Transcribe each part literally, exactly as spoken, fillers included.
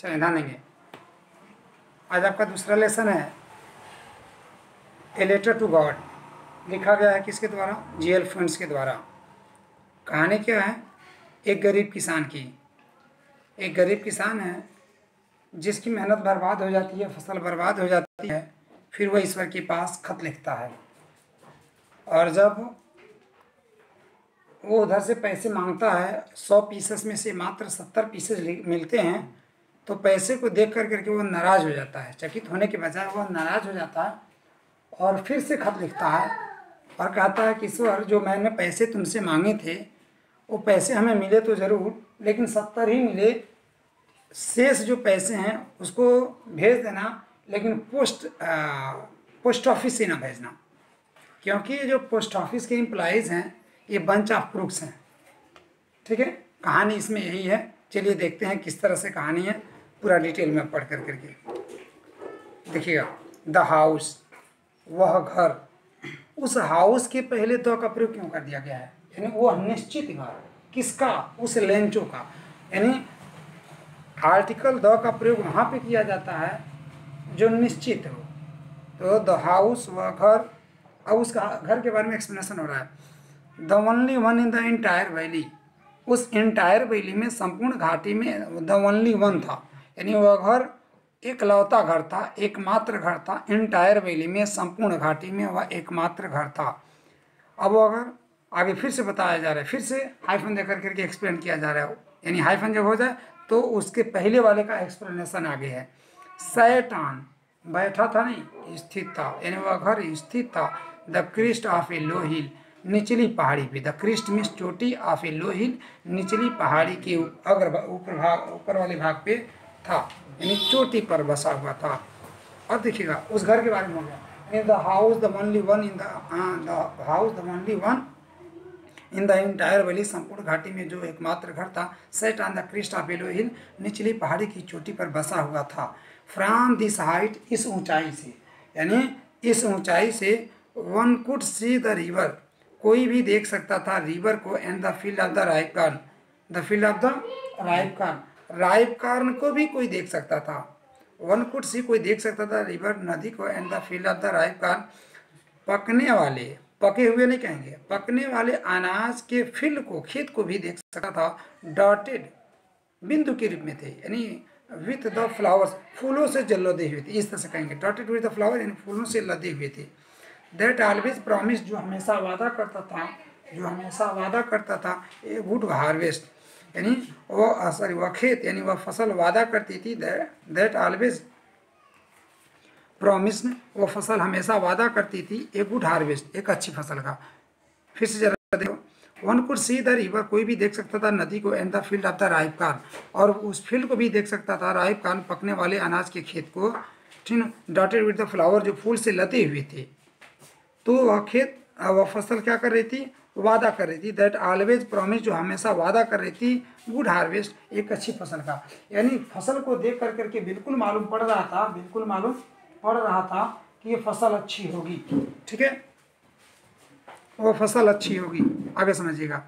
चलिए ध्यान देंगे। आज आपका दूसरा लेसन है ए लेटर टू गॉड। लिखा गया है किसके द्वारा? जी एल फ्रेंड्स के द्वारा। कहानी क्या है? एक गरीब किसान की। एक गरीब किसान है जिसकी मेहनत बर्बाद हो जाती है, फसल बर्बाद हो जाती है, फिर वह ईश्वर के पास खत लिखता है और जब वो उधर से पैसे मांगता है, सौ पीसेस में से मात्र सत्तर पीसेस मिलते हैं, तो पैसे को देख कर करके वो नाराज़ हो जाता है। चकित होने के बजाय वह नाराज़ हो जाता है और फिर से खत लिखता है और कहता है कि ईश्वर, जो मैंने पैसे तुमसे मांगे थे वो पैसे हमें मिले तो ज़रूर, लेकिन सत्तर ही मिले, शेष जो पैसे हैं उसको भेज देना, लेकिन पोस्ट आ, पोस्ट ऑफिस से ना भेजना, क्योंकि ये जो पोस्ट ऑफिस के एम्प्लॉइज़ हैं ये बंच ऑफ क्रूक्स हैं। ठीक है, कहानी इसमें यही है। चलिए देखते हैं किस तरह से कहानी है, पूरा डिटेल में पढ़ कर करके देखिएगा। द हाउस, वह घर। उस हाउस के पहले द का प्रयोग क्यों कर दिया गया है? यानी वह निश्चित घर। किसका? उस लेंचो का। यानी आर्टिकल द का प्रयोग वहाँ पे किया जाता है जो निश्चित हो। तो द हाउस, वह घर। अब उसका घर के बारे में एक्सप्लेनेशन हो रहा है। The only one in the entire valley, उस एंटायर वैली में, संपूर्ण घाटी में द ओनली वन था, यानी वह घर एकलौता घर था, एकमात्र घर था। एंटायर वैली में, संपूर्ण घाटी में वह एकमात्र घर था। अब अगर आगे फिर से बताया जा रहा है, फिर से हाइफन देकर करके एक्सप्लेन किया जा रहा है, यानी हाइफन जब हो जाए तो उसके पहले वाले का एक्सप्लेनेशन आगे है। सैटान, बैठा था नहीं, स्थित था, यानी वह घर स्थित था। The crest of a low hill, निचली पहाड़ी पे। द क्रिस्ट मीन्स चोटी, ऑफ ए लो हिल, निचली पहाड़ी के अग्र ऊपर भाग, ऊपर वाले भाग पे था, यानी चोटी पर बसा हुआ था। और देखिएगा उस घर के बारे में हो गया। The house the only one in the house the only one in the entire valley, संपूर्ण घाटी में जो एकमात्र घर था। Set on the crest of a low hill, निचली पहाड़ी की चोटी पर बसा हुआ था। फ्रॉम दिस हाइट, इस ऊंचाई से, यानी इस ऊंचाई से, one could see the river, कोई भी देख सकता था रिवर को, and the field of the ripe corn, the field of the ripe corn, ripe corn को भी कोई देख सकता था। वन कुड सी, कोई देख सकता था रिवर, नदी को, and the field of the ripe corn, पकने वाले, पके हुए नहीं कहेंगे, पकने वाले अनाज के फील्ड को, खेत को भी देख सकता था। डॉटेड, बिंदु के रूप में थे, यानी विथ द फ्लावर्स, फूलों से जल लदे हुए थे, इस तरह से कहेंगे। डॉटेड विथ द फ्लावर, यानी फूलों से लदे हुए थे। दैट ऑलवेज प्रॉमिस, जो हमेशा वादा करता था, जो हमेशा वादा करता था, ए गुड हार्वेस्ट, यानी वो सॉरी वह खेत, यानी वह फसल वादा करती थी। दैट ऑलवेज प्रॉमिस, वो फसल हमेशा वादा करती थी, ए गुड हार्वेस्ट, एक अच्छी फसल का। फिर से जरा देखो। One could see the river, कोई भी देख सकता था नदी को, and the field of the ripe corn, और उस फील्ड को भी देख सकता था, राइपकार्न, पकने वाले अनाज के खेत को। ठीक, डॉटेड विद द फ्लावर, जो फूल से लदे हुए थे। तो वह खेत, वह फसल क्या कर रही थी? वादा कर रही थी। दैट ऑलवेज प्रॉमिस, जो हमेशा वादा कर रही थी, गुड हार्वेस्ट, एक अच्छी फसल का। यानी फसल को देख कर करके बिल्कुल मालूम पड़ रहा था, बिल्कुल मालूम पड़ रहा था कि ये फसल अच्छी होगी। ठीक है, वो फसल अच्छी होगी। आगे समझिएगा।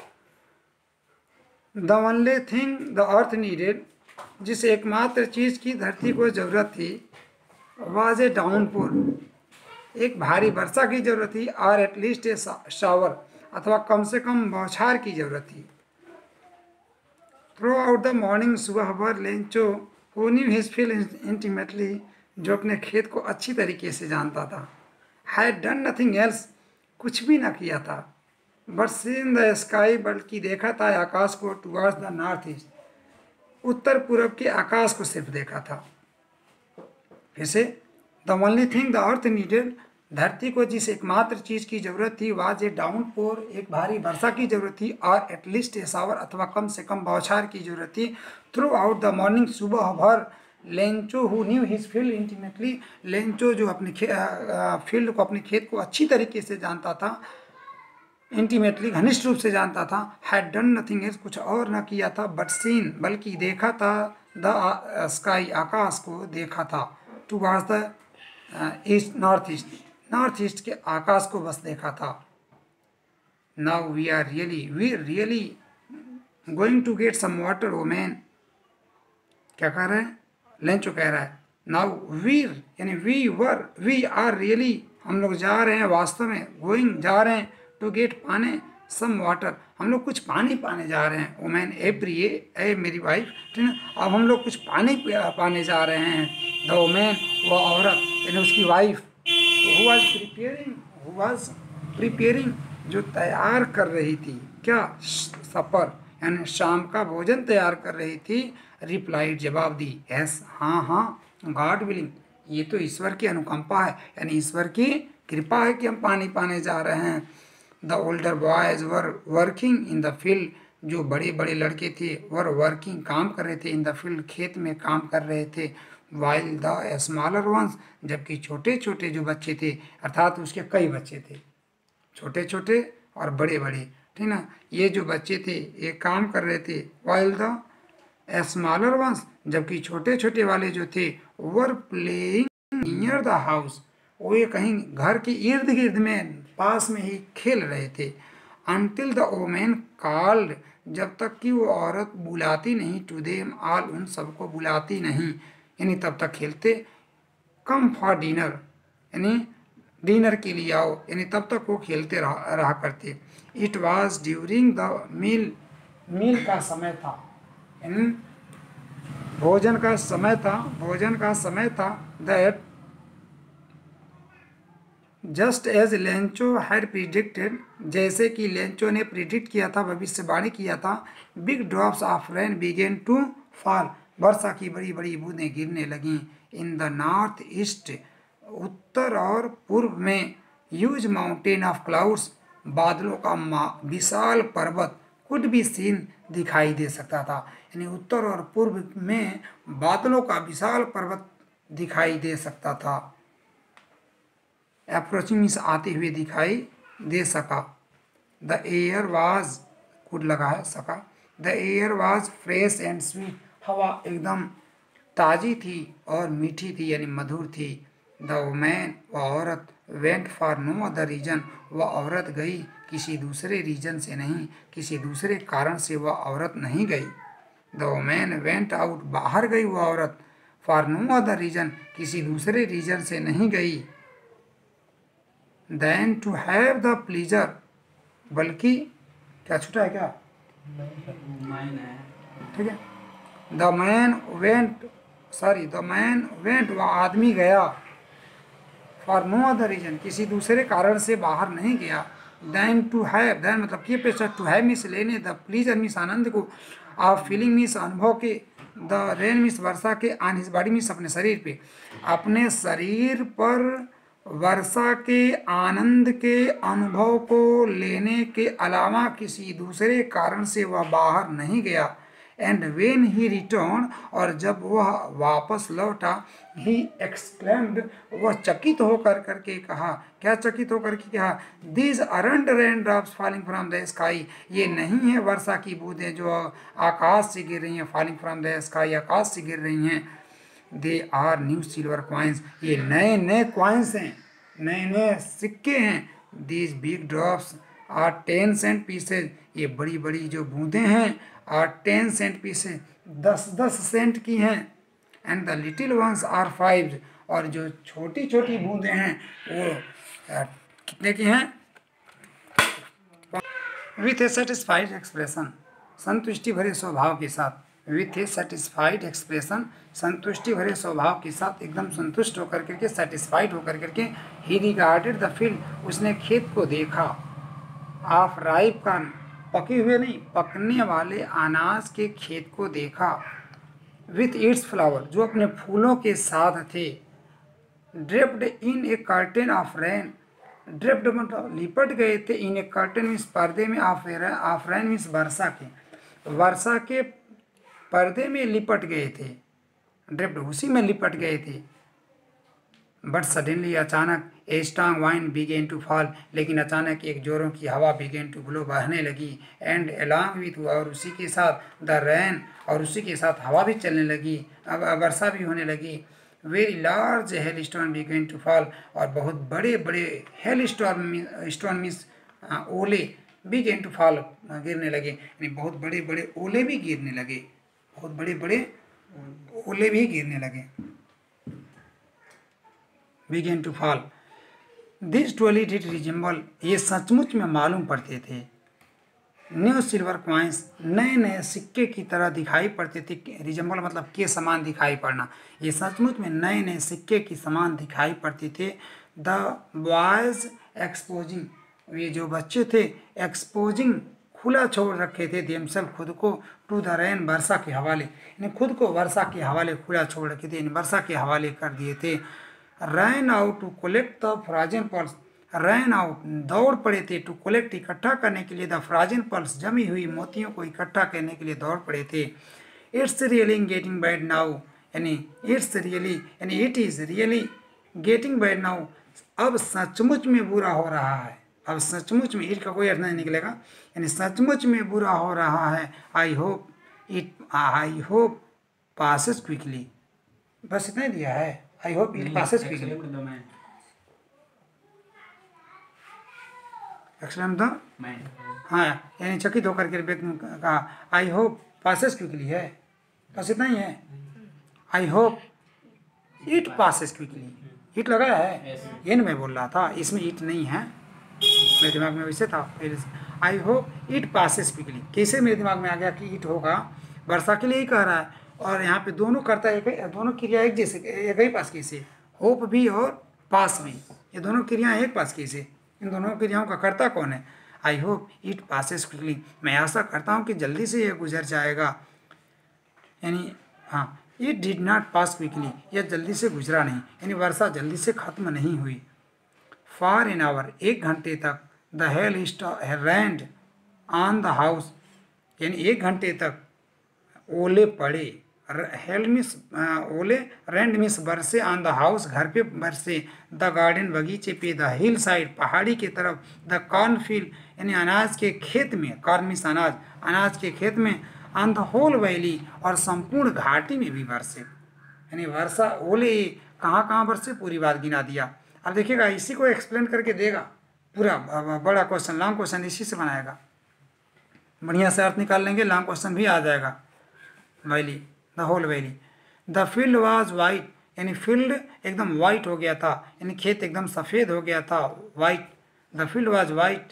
The only thing the earth needed, जिस एकमात्र चीज़ की धरती को जरूरत थी, वाज ए डाउनपोर, एक भारी वर्षा की जरूरत थी, और एटलीस्ट ए शावर, अथवा कम से कम बौछार की जरूरत थी। थ्रू आउट द मॉर्निंग, सुबह भर, Lencho, who knew his field intimately, जो अपने खेत को अच्छी तरीके से जानता था, हैड डन नथिंग एल्स, कुछ भी ना किया था, बट सीन द स्काई, बल्कि देखा था आकाश को, टुवर्ड्स द नॉर्थ ईस्ट, उत्तर पूर्व के आकाश को सिर्फ देखा था। फिर से, the only thing the earth needed, धरती को जिस एकमात्र चीज़ की जरूरत थी, वाज ए डाउनपोर, एक भारी वर्षा की जरूरत थी, और एटलीस्ट ए शावर, अथवा कम से कम बौछार की जरूरत थी। थ्रू आउट द मॉर्निंग, सुबह भर, Lencho who knew his field intimately, Lencho जो अपने फील्ड को, अपने खेत को अच्छी तरीके से जानता था, इंटीमेटली, घनिष्ठ रूप से जानता था, हैड डन नथिंग एल्स, कुछ और न किया था, बट सीन, बल्कि देखा था, द स्काई, आकाश को देखा था, towards the east, north east, north east के आकाश को बस देखा था। Now we are really we really going to get some water, oh man, क्या कह रहे हैं, लेंचो कह रहा है नाउ वीर यानी we were we are really, हम लोग जा रहे हैं वास्तव में, गोइंग जा रहे हैं, टू गेट पाने सम वाटर, हम लोग कुछ पानी पाने जा रहे हैं। वुमेन एवरी ए ए मेरी वाइफ, ठीक है, अब हम लोग कुछ पानी पाने जा रहे हैं। द वुमेन, वो औरत यानी उसकी wife, who was preparing who was preparing जो तैयार कर रही थी, क्या, सपर यानी शाम का भोजन तैयार कर रही थी, रिप्लाइड जवाब दी, यस हाँ हाँ, गॉड विलिंग, ये तो ईश्वर की अनुकंपा है, यानी ईश्वर की कृपा है कि हम पानी पाने जा रहे हैं। The older boys were working in the field, जो बड़े बड़े लड़के थे वर वर्किंग काम कर रहे थे, इन द फील्ड खेत में काम कर रहे थे, वाइल द स्मॉलर वंस, जबकि छोटे छोटे जो बच्चे थे, अर्थात उसके कई बच्चे थे, छोटे छोटे और बड़े बड़े, ठीक ना, ये जो बच्चे थे ये काम कर रहे थे, वाइल द स्मॉलर वंस, जबकि छोटे छोटे वाले जो थे, were playing near the house, वो ये कहीं घर के इर्द गिर्द में पास में ही खेल रहे थे। अनटिल द वोमेन कॉल्ड, जब तक कि वो औरत बुलाती नहीं, टू देम ऑल, उन सबको बुलाती नहीं, यानी तब तक खेलते। कम फॉर डिनर, यानी डिनर के लिए आओ, यानी तब तक वो खेलते रहा, रहा करते। It was during the meal, meal का समय था, यानी भोजन का समय था, भोजन का समय था, that just as Lencho had predicted, जैसे कि लेंचो ने प्रिडिक्ट किया था, भविष्यवाणी किया था, big drops of rain began to fall, वर्षा की बड़ी बड़ी बूंदें गिरने लगीं। इन द नॉर्थ ईस्ट, उत्तर और पूर्व में, ह्यूज माउंटेन ऑफ क्लाउड्स, बादलों का विशाल पर्वत, कुड भी सीन, दिखाई दे सकता था, यानी उत्तर और पूर्व में बादलों का विशाल पर्वत दिखाई दे सकता था। अप्रोचिंग मीन्स आते हुए दिखाई दे सका। द एयर वाज, कुड लगा है सका, the air was fresh and sweet, हवा एकदम ताज़ी थी और मीठी थी, यानी मधुर थी। द वुमेन, वह औरत, went for no other reason, वह औरत गई किसी दूसरे रीजन से नहीं, किसी दूसरे कारण से वह औरत नहीं गई। द वुमेन वेंट आउट, बाहर गई वह औरत, फॉर नो अदर रीजन, किसी दूसरे रीजन से नहीं गई, than to have the pleasure, बल्कि क्या छूटा है क्या, ठीक है, the man went, sorry the man went, वह आदमी गया, फॉर नो अदर रीजन, किसी दूसरे कारण से बाहर नहीं गया, देन टू हैव, देन मतलब कि पेशा, टू हैव मीन्स लेने, द प्लीजर मीन्स आनंद को, आप फीलिंग मीन्स अनुभव के, द रेन मीन्स वर्षा के, ऑन हिज बॉडी मीन्स अपने शरीर पे, अपने शरीर पर वर्षा के आनंद के अनुभव को लेने के अलावा किसी दूसरे कारण से वह बाहर नहीं गया। एंड वेन ही रिटर्न, और जब वह वापस लौटा, ही एक्सक्लेम्ड, वह चकित होकर करके कहा, क्या चकित होकर के कहा, these aren't raindrops falling from the sky, ये नहीं है वर्षा की बूंदें जो आकाश से गिर रही हैं, फॉलिंग फ्रॉम द स्काई, आकाश से गिर रही हैं, they are new silver coins, ये नए नए कॉइन्स हैं, नए नए सिक्के हैं। These big drops are ten cent pieces, ये बड़ी बड़ी जो बूंदें हैं, आर टेन सेंट पीसेज, दस दस सेंट की हैं। And the little ones are five, और जो छोटी छोटी बूंदें हैं वो आ, कितने की हैं, विथ ए सेटिस्फाइड एक्सप्रेशन, संतुष्टि भरे स्वभाव के साथ, विथ ए सेटिस्फाइड एक्सप्रेशन, संतुष्टि भरे स्वभाव के साथ, एकदम संतुष्ट होकर करके, सेटिस्फाइड होकर करके, ही रिगार्डेड द फील्ड, उसने खेत को देखा, ऑफ राइप का, पके हुए नहीं, पकने वाले अनाज के खेत को देखा, विथ इट्स फ्लावर, जो अपने फूलों के साथ थे, draped in a curtain of rain, draped मतलब लिपट गए थे, इन ए कर्टेन मीन्स पर्दे में, ऑफ ऑफ रेन मीन्स वर्षा के, वर्षा के पर्दे में लिपट गए थे, ड्रेप्ड उसी में लिपट गए थे। बट सडनली, अचानक, a strong wind began to fall, लेकिन अचानक एक जोरों की हवा बिगेन टू ब्लो, बहने लगी, एंड अलॉन्ग विथ, और उसी के साथ द रेन, और उसी के साथ हवा भी चलने लगी, अब वर्षा भी होने लगी। Very large hello stone began to fall, और बहुत बड़े बड़े हेल स्टोन, स्टोन मीन्स ओले, बिगेन टू फॉल, गिरने लगे, यानी बहुत बड़े बड़े ओले भी गिरने लगे, बहुत बड़े बड़े ओले भी गिरने लगे। Began to fall this truly did resemble, ये सचमुच में मालूम पड़ते थे। न्यू सिल्वर कॉइन्स, नए नए सिक्के की तरह दिखाई पड़ते थे। रिजेंबल मतलब के समान दिखाई पड़ना, ये सचमुच में नए नए सिक्के की समान दिखाई पड़ते थे। द बॉयज एक्सपोजिंग, ये जो बच्चे थे एक्सपोजिंग खुला छोड़ रखे थे देमसेल्फ खुद को, टू द रेन वर्षा के हवाले, यानी खुद को वर्षा के हवाले खुला छोड़ रखे थे, वर्षा के हवाले कर दिए थे। Ran out to collect the frozen pearls, ran out दौड़ पड़े थे, टू कलेक्ट इकट्ठा करने के लिए, द फ्राजिन पल्स जमी हुई मोतियों को इकट्ठा करने के लिए दौड़ पड़े थे। It's really getting bad now, यानी इट्स रियली यानी it is really getting bad now, अब सचमुच में बुरा हो रहा है। अब सचमुच में, इट का कोई अर्थ नहीं निकलेगा, यानी सचमुच में बुरा हो रहा है। I hope it I hope passes quickly, बस इतना ही दिया है। I hope it passes quickly, exclaim the man, हाँ यानी चकित होकर के व्यक्ति ने कहा आई होप पासेस क्विकली है, बस इतना ही है। I hope it passes quickly, it लगाया है, ये मैं बोल रहा था, इसमें इट नहीं है, मेरे दिमाग में वैसे था पहले से। I hope it passes quickly, कैसे मेरे दिमाग में आ गया कि इट होगा, वर्षा के लिए ही कह रहा है, और यहाँ पे दोनों करता है, एक दोनों क्रिया एक जैसे, एक ही पास कैसे, होप भी और पास भी, ये दोनों क्रियाएं एक पास कैसे, इन दोनों क्रियाओं का कर्ता कौन है। I hope it passes quickly, मैं आशा करता हूँ कि जल्दी से ये गुजर जाएगा, यानी हाँ it did not pass quickly, यह जल्दी से गुजरा नहीं, यानी वर्षा जल्दी से खत्म नहीं हुई। फॉर एन आवर, एक घंटे तक, the hail rained on the house, यानी एक घंटे तक ओले पड़े, हेल मिस ओले, रैंड मिस बरसे, ऑन द हाउस घर पे बरसे, द गार्डन बगीचे पे, द हिल साइड पहाड़ी की तरफ, द कॉर्न फील्ड यानी अनाज के खेत में, कॉर्न मिस अनाज, अनाज के खेत में, ऑन द होल वैली और संपूर्ण घाटी में भी बरसे, यानी वर्षा ओले कहाँ कहाँ बरसे पूरी बात गिना दिया। अब देखिएगा इसी को एक्सप्लेन करके देगा पूरा बड़ा क्वेश्चन, लॉन्ग क्वेश्चन इसी से बनाएगा, बढ़िया से अर्थ निकाल लेंगे, लॉन्ग क्वेश्चन भी आ जाएगा। Valley, the whole valley, the field was white, यानी फील्ड एकदम वाइट हो गया था, यानी खेत एकदम सफ़ेद हो गया था, white, the field was white,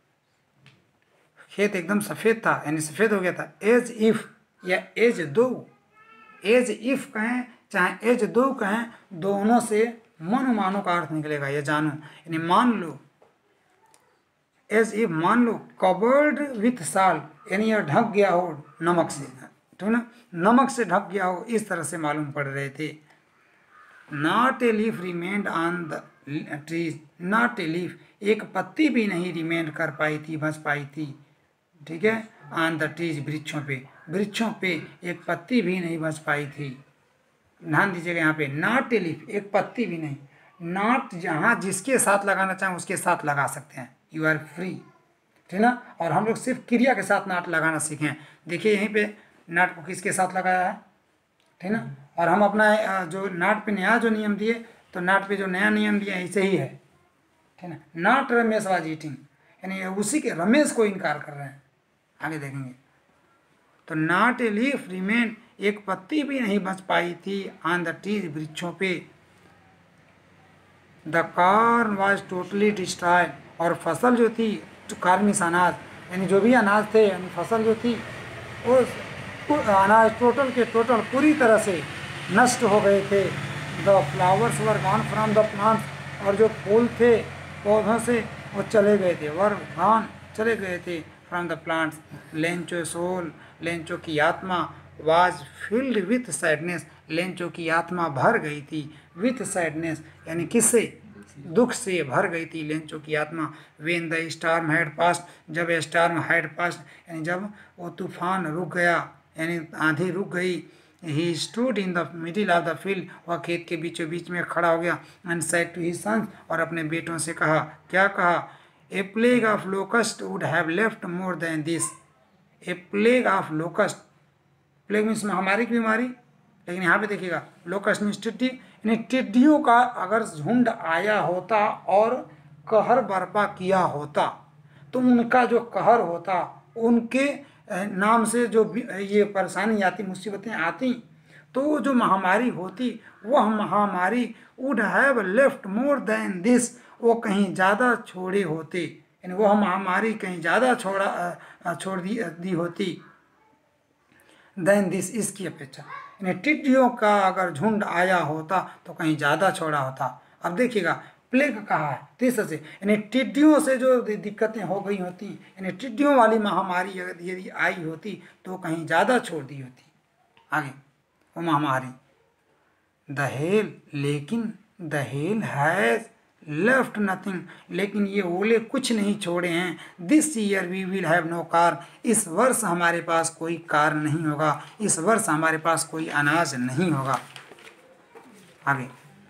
खेत एकदम सफ़ेद था यानी सफ़ेद हो गया था। एज इफ या एज दो, एज इफ कहें चाहे एज दो कहें, दोनों से मनो मानो का अर्थ निकलेगा, ये जानो यानी मान लो, एज इफ मान लो, कवर्ड विथ साल्ट यानी यह ढक गया हो नमक से, ठीक ना, नमक से ढक गया हो, इस तरह से मालूम पड़ रहे थे। Not a leaf remained on the trees, not a leaf, एक पत्ती भी नहीं रिमेंड कर पाई थी, बच पाई थी, ठीक है, ऑन द ट्रीज वृक्षों पे, वृक्षों पे एक पत्ती भी नहीं बच पाई थी। ध्यान दीजिएगा यहाँ पे, नॉट ए लीफ, एक पत्ती भी नहीं, नॉट जहाँ जिसके साथ लगाना चाहें उसके साथ लगा सकते हैं, यू आर फ्री, ठीक ना, और हम लोग सिर्फ क्रिया के साथ नाट लगाना सीखें। देखिए यहीं पे नाट को किसके साथ लगाया है, ठीक ना, और हम अपना जो नाट पे नया जो नियम दिए, तो नाट पे जो नया नियम दिया ऐसे ही है, ठीक ना, नॉट रमेश वाज ईटिंग, यानी उसी के रमेश को इनकार कर रहे हैं, आगे देखेंगे। तो नॉट ए लीफ रिमेन, एक पत्ती भी नहीं बच पाई थी, ऑन द ट्रीज वृक्षों पे। The corn was totally destroyed, और फसल जो थी, जो कार्मिस अनाज यानी जो भी अनाज थे, यानी फसल जो थी, वो अनाज टोटल के टोटल पूरी तरह से नष्ट हो गए थे। The flowers were gone from the plants, और जो फूल थे पौधों से वो चले गए थे, वर गॉन चले गए थे, from the plants. Lencho soul, Lencho की आत्मा, was filled with sadness, Lencho की आत्मा भर गई थी, विथ सैडनेस यानी किससे, दुख से भर गई थी लेंचो की आत्मा। When the storm had passed, जब स्टार्म हैड पास्ट यानी जब वो तूफान रुक गया, यानी आंधी रुक गई। He stood in the middle of the field, वह खेत के बीचों बीच में खड़ा हो गया। And said to his sons, और अपने बेटों से कहा, क्या कहा, a plague of locust would have left more than this. A plague of locust, plague means महामारी की बीमारी, लेकिन यहाँ पे देखिएगा लोकस्ट मीन्स टिड्डी, यानी टिड्डियों का अगर झुंड आया होता और कहर बर्पा किया होता, तो उनका जो कहर होता, उनके नाम से जो ये परेशानी आती, मुसीबतें आती, तो जो महामारी होती वह महामारी would have left more than this, वो कहीं ज़्यादा छोड़े होते, यानी वह महामारी कहीं ज़्यादा छोड़ा छोड़ दी दी होती देन दिस, इसकी अपेक्षा। यानी टिड्डियों का अगर झुंड आया होता तो कहीं ज़्यादा छोड़ा होता। अब देखिएगा प्लेग कहा है तीसरे से, यानी टिड्डियों से जो दिक्कतें हो गई होती, यानी टिड्डियों वाली महामारी अगर यदि आई होती तो कहीं ज़्यादा छोड़ दी होती। आगे वो महामारी द हेल, लेकिन the hail has left nothing, लेकिन ये ओले कुछ नहीं छोड़े हैं। This year we will have no corn, इस वर्ष हमारे पास कोई कार नहीं होगा, इस वर्ष हमारे पास कोई अनाज नहीं होगा। आगे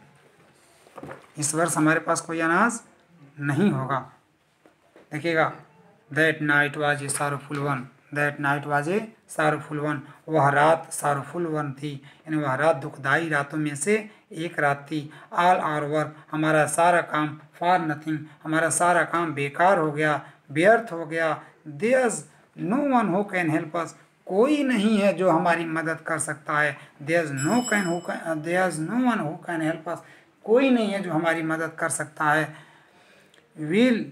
इस वर्ष हमारे पास कोई अनाज नहीं होगा। देखिएगा that night was a sorrowful one, that night was a sorrowful one, वह रात सारोफुल वन थी, यानी वह रात दुखदाई रातों में से एक रात थी। ऑल आवर वर्क, हमारा सारा काम, फॉर नथिंग, हमारा सारा काम बेकार हो गया, व्यर्थ हो गया। There's no one who can help us, कोई नहीं है जो हमारी मदद कर सकता है। There's no can who there's no one who can help us, कोई नहीं है जो हमारी मदद कर सकता है। We'll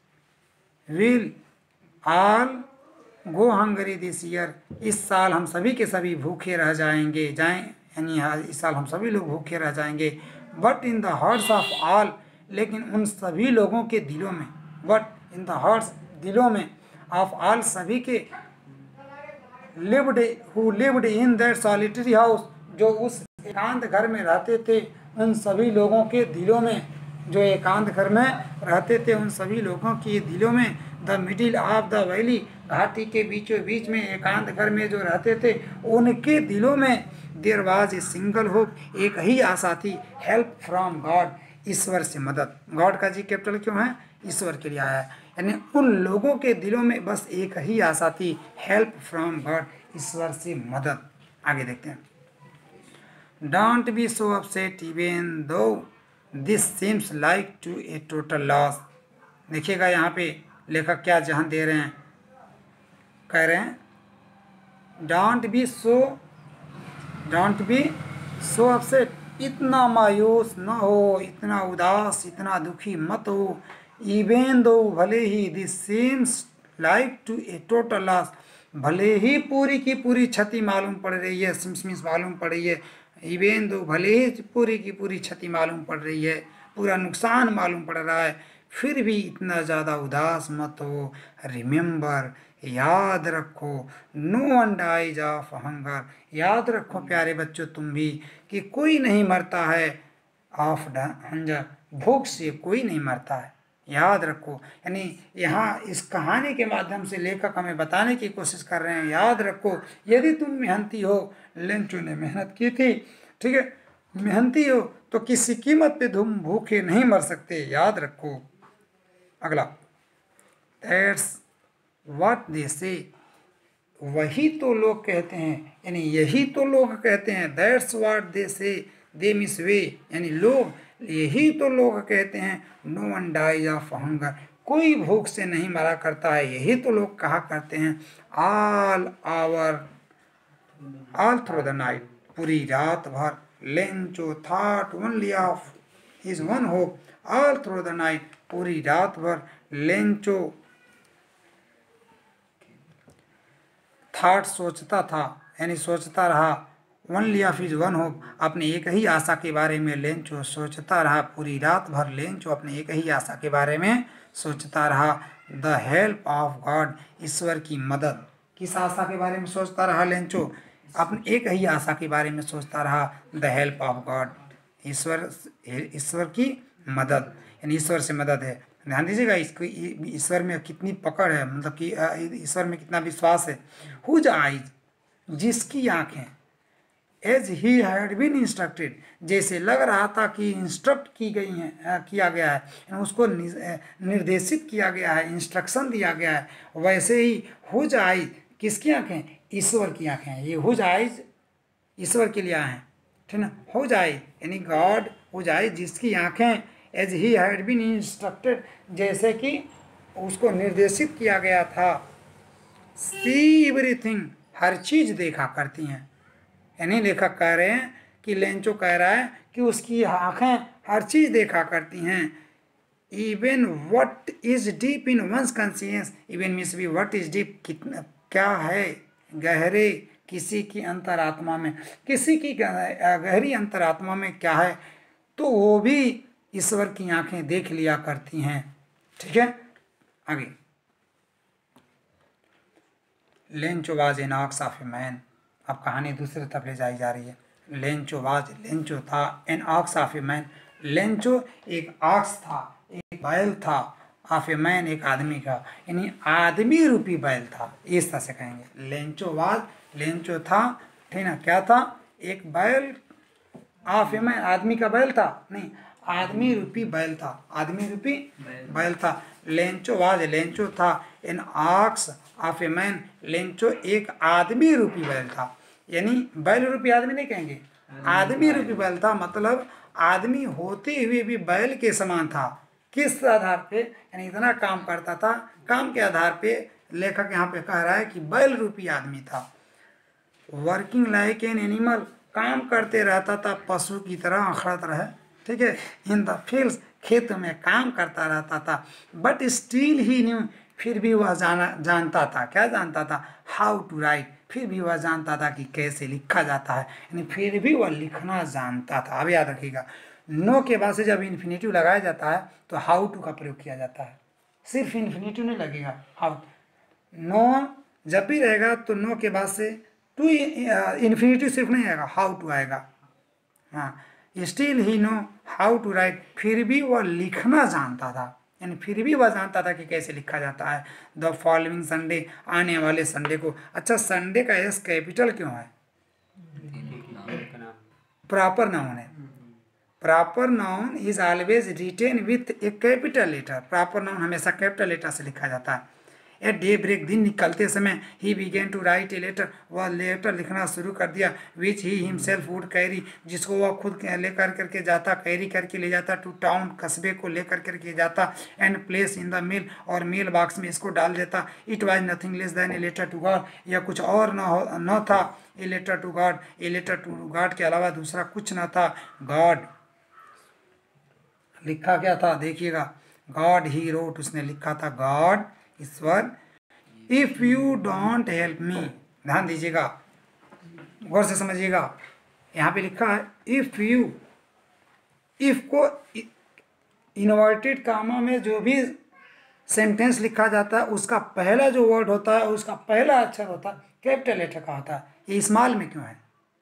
we'll all go hungry this year, इस साल हम सभी के सभी भूखे रह जाएंगे जाएं यानी इस साल हम सभी लोग भूखे रह जाएंगे। But in the hearts of all, लेकिन उन सभी लोगों के दिलों में, बट इन द हार्ट्स दिलों में, ऑफ ऑल सभी के, lived who lived in that solitary house, जो उस एकांत घर में रहते थे, उन सभी लोगों के दिलों में, जो एकांत घर में रहते थे उन सभी लोगों के दिलों में, the middle of the valley, घाटी के बीचों बीच में एकांत घर में जो रहते थे उनके दिलों में, there was a single hope, एक ही आशा थी, हेल्प फ्रॉम गॉड, ईश्वर से मदद। गॉड का जी कैपिटल क्यों है? ईश्वर के लिए आया है, यानी उन लोगों के दिलों में बस एक ही आशा थी, हेल्प फ्रॉम गॉड, ईश्वर से मदद। आगे देखते हैं। Don't be so upset even though this seems like to a total loss. देखिएगा यहाँ पे लेखक क्या जहाँ दे रहे हैं, कह रहे हैं don't be so don't be so upset, इतना मायूस न हो, इतना उदास, इतना दुखी मत हो। इवन दो, भले ही, this seems like to a total loss, भले ही पूरी की पूरी क्षति मालूम पड़ रही है, सिम्स मीन्स मालूम पड़ रही है। इवन दो, भले ही पूरी की पूरी क्षति मालूम पड़ रही है, पूरा नुकसान मालूम पड़ रहा है, फिर भी इतना ज़्यादा उदास मत हो। रिमेंबर, याद रखो, no one dies of hunger, याद रखो प्यारे बच्चों तुम भी कि कोई नहीं मरता है ऑफ हंगर, भूख से कोई नहीं मरता है, याद रखो। यानी यहाँ इस कहानी के माध्यम से लेखक हमें बताने की कोशिश कर रहे हैं, याद रखो यदि तुम मेहनती हो, लेंचो ने मेहनत की थी, ठीक है, मेहनती हो तो किसी कीमत पे तुम भूखे नहीं मर सकते, याद रखो। अगला, दैट्स व्हाट दे से, वही तो लोग कहते हैं, यानी यही तो लोग कहते हैं। दैट्स व्हाट दे से, दे मींस वे, यानी लोग, यही तो लोग कहते हैं। No one dies of hunger, कोई भूख से नहीं मरा करता है, यही तो लोग कहा करते हैं। All our all through the night, पूरी रात भर। Lencho thought only of his one hope, all through the night, पूरी रात भर। लेंचो थॉट सोचता था, यानी सोचता रहा। Only of his one hope, अपने एक ही आशा के बारे में लेंचो सोचता रहा, पूरी रात भर लेंचो अपने एक ही आशा के बारे में सोचता रहा। द हेल्प ऑफ गॉड, ईश्वर की मदद, किस आशा के बारे में सोचता रहा लेंचो? अपने एक ही आशा के बारे में सोचता रहा। द हेल्प ऑफ गॉड, ईश्वर ईश्वर की मदद, यानी ईश्वर से मदद है। ध्यान दीजिएगा, इसको ईश्वर में कितनी पकड़ है, मतलब कि ईश्वर में कितना विश्वास है। हुज आइज, जिसकी आंखें, as he had been instructed, जैसे लग रहा था कि इंस्ट्रक्ट की गई हैं, किया गया है, उसको निर्देशित किया गया है, इंस्ट्रक्शन दिया गया है, वैसे ही हुज आइज, किसकी आंखें? ईश्वर की आंखें हैं। ये हुज आइज ईश्वर के लिए हैं, ठीक ना। हुज आइज यानी गॉड, हुज आइज जिसकी आंखें, as he had been instructed, जैसे कि उसको निर्देशित किया गया था। सी एवरीथिंग, हर चीज़ देखा करती हैं, यानी लेखक कह रहे हैं कि लेंचो कह रहा है कि उसकी आंखें हर चीज देखा करती हैं। Even what is deep in one's conscience, even means भी व्हाट इज डीप, कितना क्या है गहरे किसी की अंतरात्मा में, किसी की गहरी अंतरात्मा में क्या है, तो वो भी ईश्वर की आंखें देख लिया करती हैं। ठीक है, आगे Lencho was an ox of a man. अब कहानी दूसरी तरफ ले जाई जा रही है। लेंचो वाज, लेंचो था, an ox of a man, Lencho एक ऑक्स था, एक बैल था, ऑफ ए मैन एक आदमी का, यानी आदमी रूपी बैल था, इस तरह से कहेंगे। लेंचो वाज, लेंचो था, ठीक ना, क्या था, एक बैल, ऑफ ए मैन आदमी का बैल था, नहीं आदमी रूपी बैल था, आदमी रूपी बैल था। लेंचो वाज, लेंचो था, an ox of a man, Lencho एक आदमी रूपी बैल था, यानी बैल रूपी आदमी नहीं कहेंगे, आदमी रूपी बैल था, मतलब आदमी होते हुए भी बैल के समान था। किस आधार पे, यानी इतना काम करता था, काम के आधार पे लेखक यहाँ पे कह रहा है कि बैल रूपी आदमी था। वर्किंग लाइक एन एनिमल, काम करते रहता था पशु की तरह, अखड़त रहे, ठीक है, इन द फील्ड्स, खेत में काम करता रहता था। बट स्टिल ही न्यू, फिर भी वह जाना जानता था, क्या जानता था, हाउ टू राइट, फिर भी वह जानता था कि कैसे लिखा जाता है, यानी फिर भी वह लिखना जानता था। अब याद रखिएगा, नो के बाद से जब इन्फिनेटिव लगाया जाता है तो हाउ टू का प्रयोग किया जाता है, सिर्फ इन्फिनेटिव नहीं लगेगा, हाउ। नो जब भी रहेगा तो नो के बाद से टू, इन्फिनेटिव सिर्फ नहीं आएगा, हाउ टू आएगा। हाँ, still he know how to write, फिर भी वह लिखना जानता था, यानी फिर भी वह जानता था कि कैसे लिखा जाता है। द फॉलोइंग संडे, आने वाले संडे को। अच्छा, संडे का एस कैपिटल क्यों है, प्रॉपर नाउन है, proper noun is always written with a capital letter, proper noun हमेशा कैपिटल लेटर से लिखा जाता है। एट डे ब्रेक, दिन निकलते समय, he began to write a letter, वह लेटर लिखना शुरू कर दिया, which he himself would carry, जिसको वह खुद लेकर करके जाता, कैरी करके ले जाता, टू टाउन, कस्बे को लेकर करके जाता, and place in the mail, और मेल बॉक्स में इसको डाल देता। It was nothing less than a letter to God, यह कुछ और न हो न था, a letter to God, a letter to God के अलावा दूसरा कुछ न था। गॉड लिखा क्या था, देखिएगा, गॉड ही रोट, उसने लिखा था, गॉड ईश्वर, if you don't help me, ध्यान दीजिएगा, गौर से समझिएगा, यहाँ पे लिखा है इफ यू, इफ को इन्वर्टेड कामा में जो भी सेंटेंस लिखा जाता है उसका पहला जो वर्ड होता है, उसका पहला अक्षर होता है कैपिटल लेटर का होता है। ये स्मॉल में क्यों है,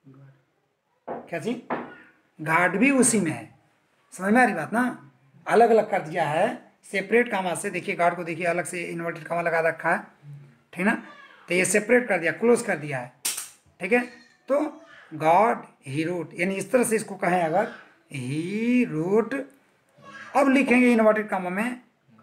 क्या जी, गार्ड भी उसी में है, समझ में आ रही बात ना, अलग अलग कर दिया है सेपरेट कामा से। देखिए गार्ड को देखिए अलग से इन्वर्टेड कामा लगा रखा है, ठीक ना, तो ये सेपरेट कर दिया, क्लोज कर दिया है, ठीक है। तो गॉड ही रोट, यानी इस तरह से इसको कहें अगर, ही रोट, अब लिखेंगे इन्वर्टेड कामा में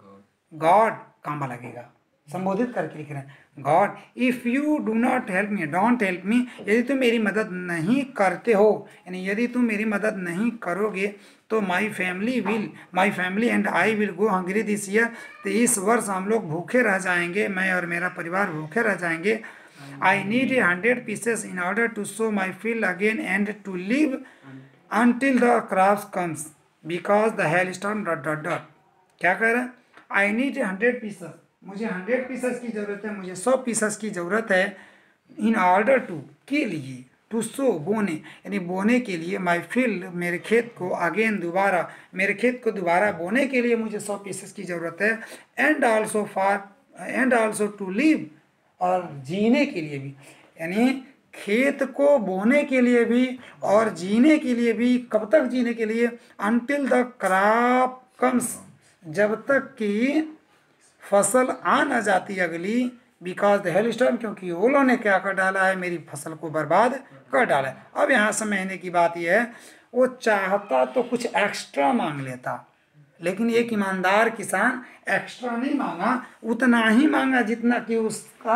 गॉड, कामा लगेगा, संबोधित करके लिख रहे हैं, God if you do not help me, don't help me, यदि तुम मेरी मदद नहीं करते हो, यानी यदि तुम मेरी मदद नहीं करोगे तो my family will, my family and I will go hungry this year, तो इस वर्ष हम लोग भूखे रह जाएंगे, मैं और मेरा परिवार भूखे रह जाएंगे। I need a hundred pieces in order to sow my field again and to live until the crops comes because the hail storm dot dot dot, क्या कह रहे हैं, I need a hundred pieces, मुझे hundred pieces की ज़रूरत है, मुझे सौ पीसेस की ज़रूरत है, इन ऑर्डर टू, के लिए, टू सो बोने, यानी बोने के लिए, माई फील्ड, मेरे खेत को, अगेन दोबारा, मेरे खेत को दोबारा बोने के लिए मुझे सौ पीसेस की ज़रूरत है, and also for, and also to live, और जीने के लिए भी, यानी खेत को बोने के लिए भी और जीने के लिए भी, कब तक जीने के लिए, अनटिल द क्रॉप कम्स, जब तक कि फसल आ न जाती अगली, बिकॉज द हेल स्टॉर्म, क्योंकि ओलों ने क्या कर डाला है, मेरी फसल को बर्बाद कर डाला है। अब यहाँ समझने की बात यह है, वो चाहता तो कुछ एक्स्ट्रा मांग लेता, लेकिन एक ईमानदार किसान एक्स्ट्रा नहीं मांगा, उतना ही मांगा जितना कि उसका,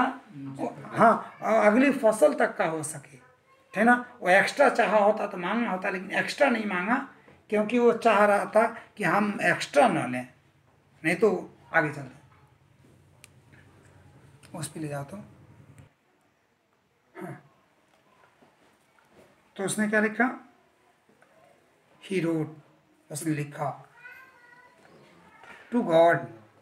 हाँ, अगली फसल तक का हो सके, है ना। वो एक्स्ट्रा चाहा होता तो मांगना होता, लेकिन एक्स्ट्रा नहीं मांगा, क्योंकि वो चाह रहा था कि हम एक्स्ट्रा न लें, नहीं तो आगे चलते उस पर ले जाओ तो, हाँ, तो उसने क्या लिखा, ही रोट, उसने लिखा टू गॉड,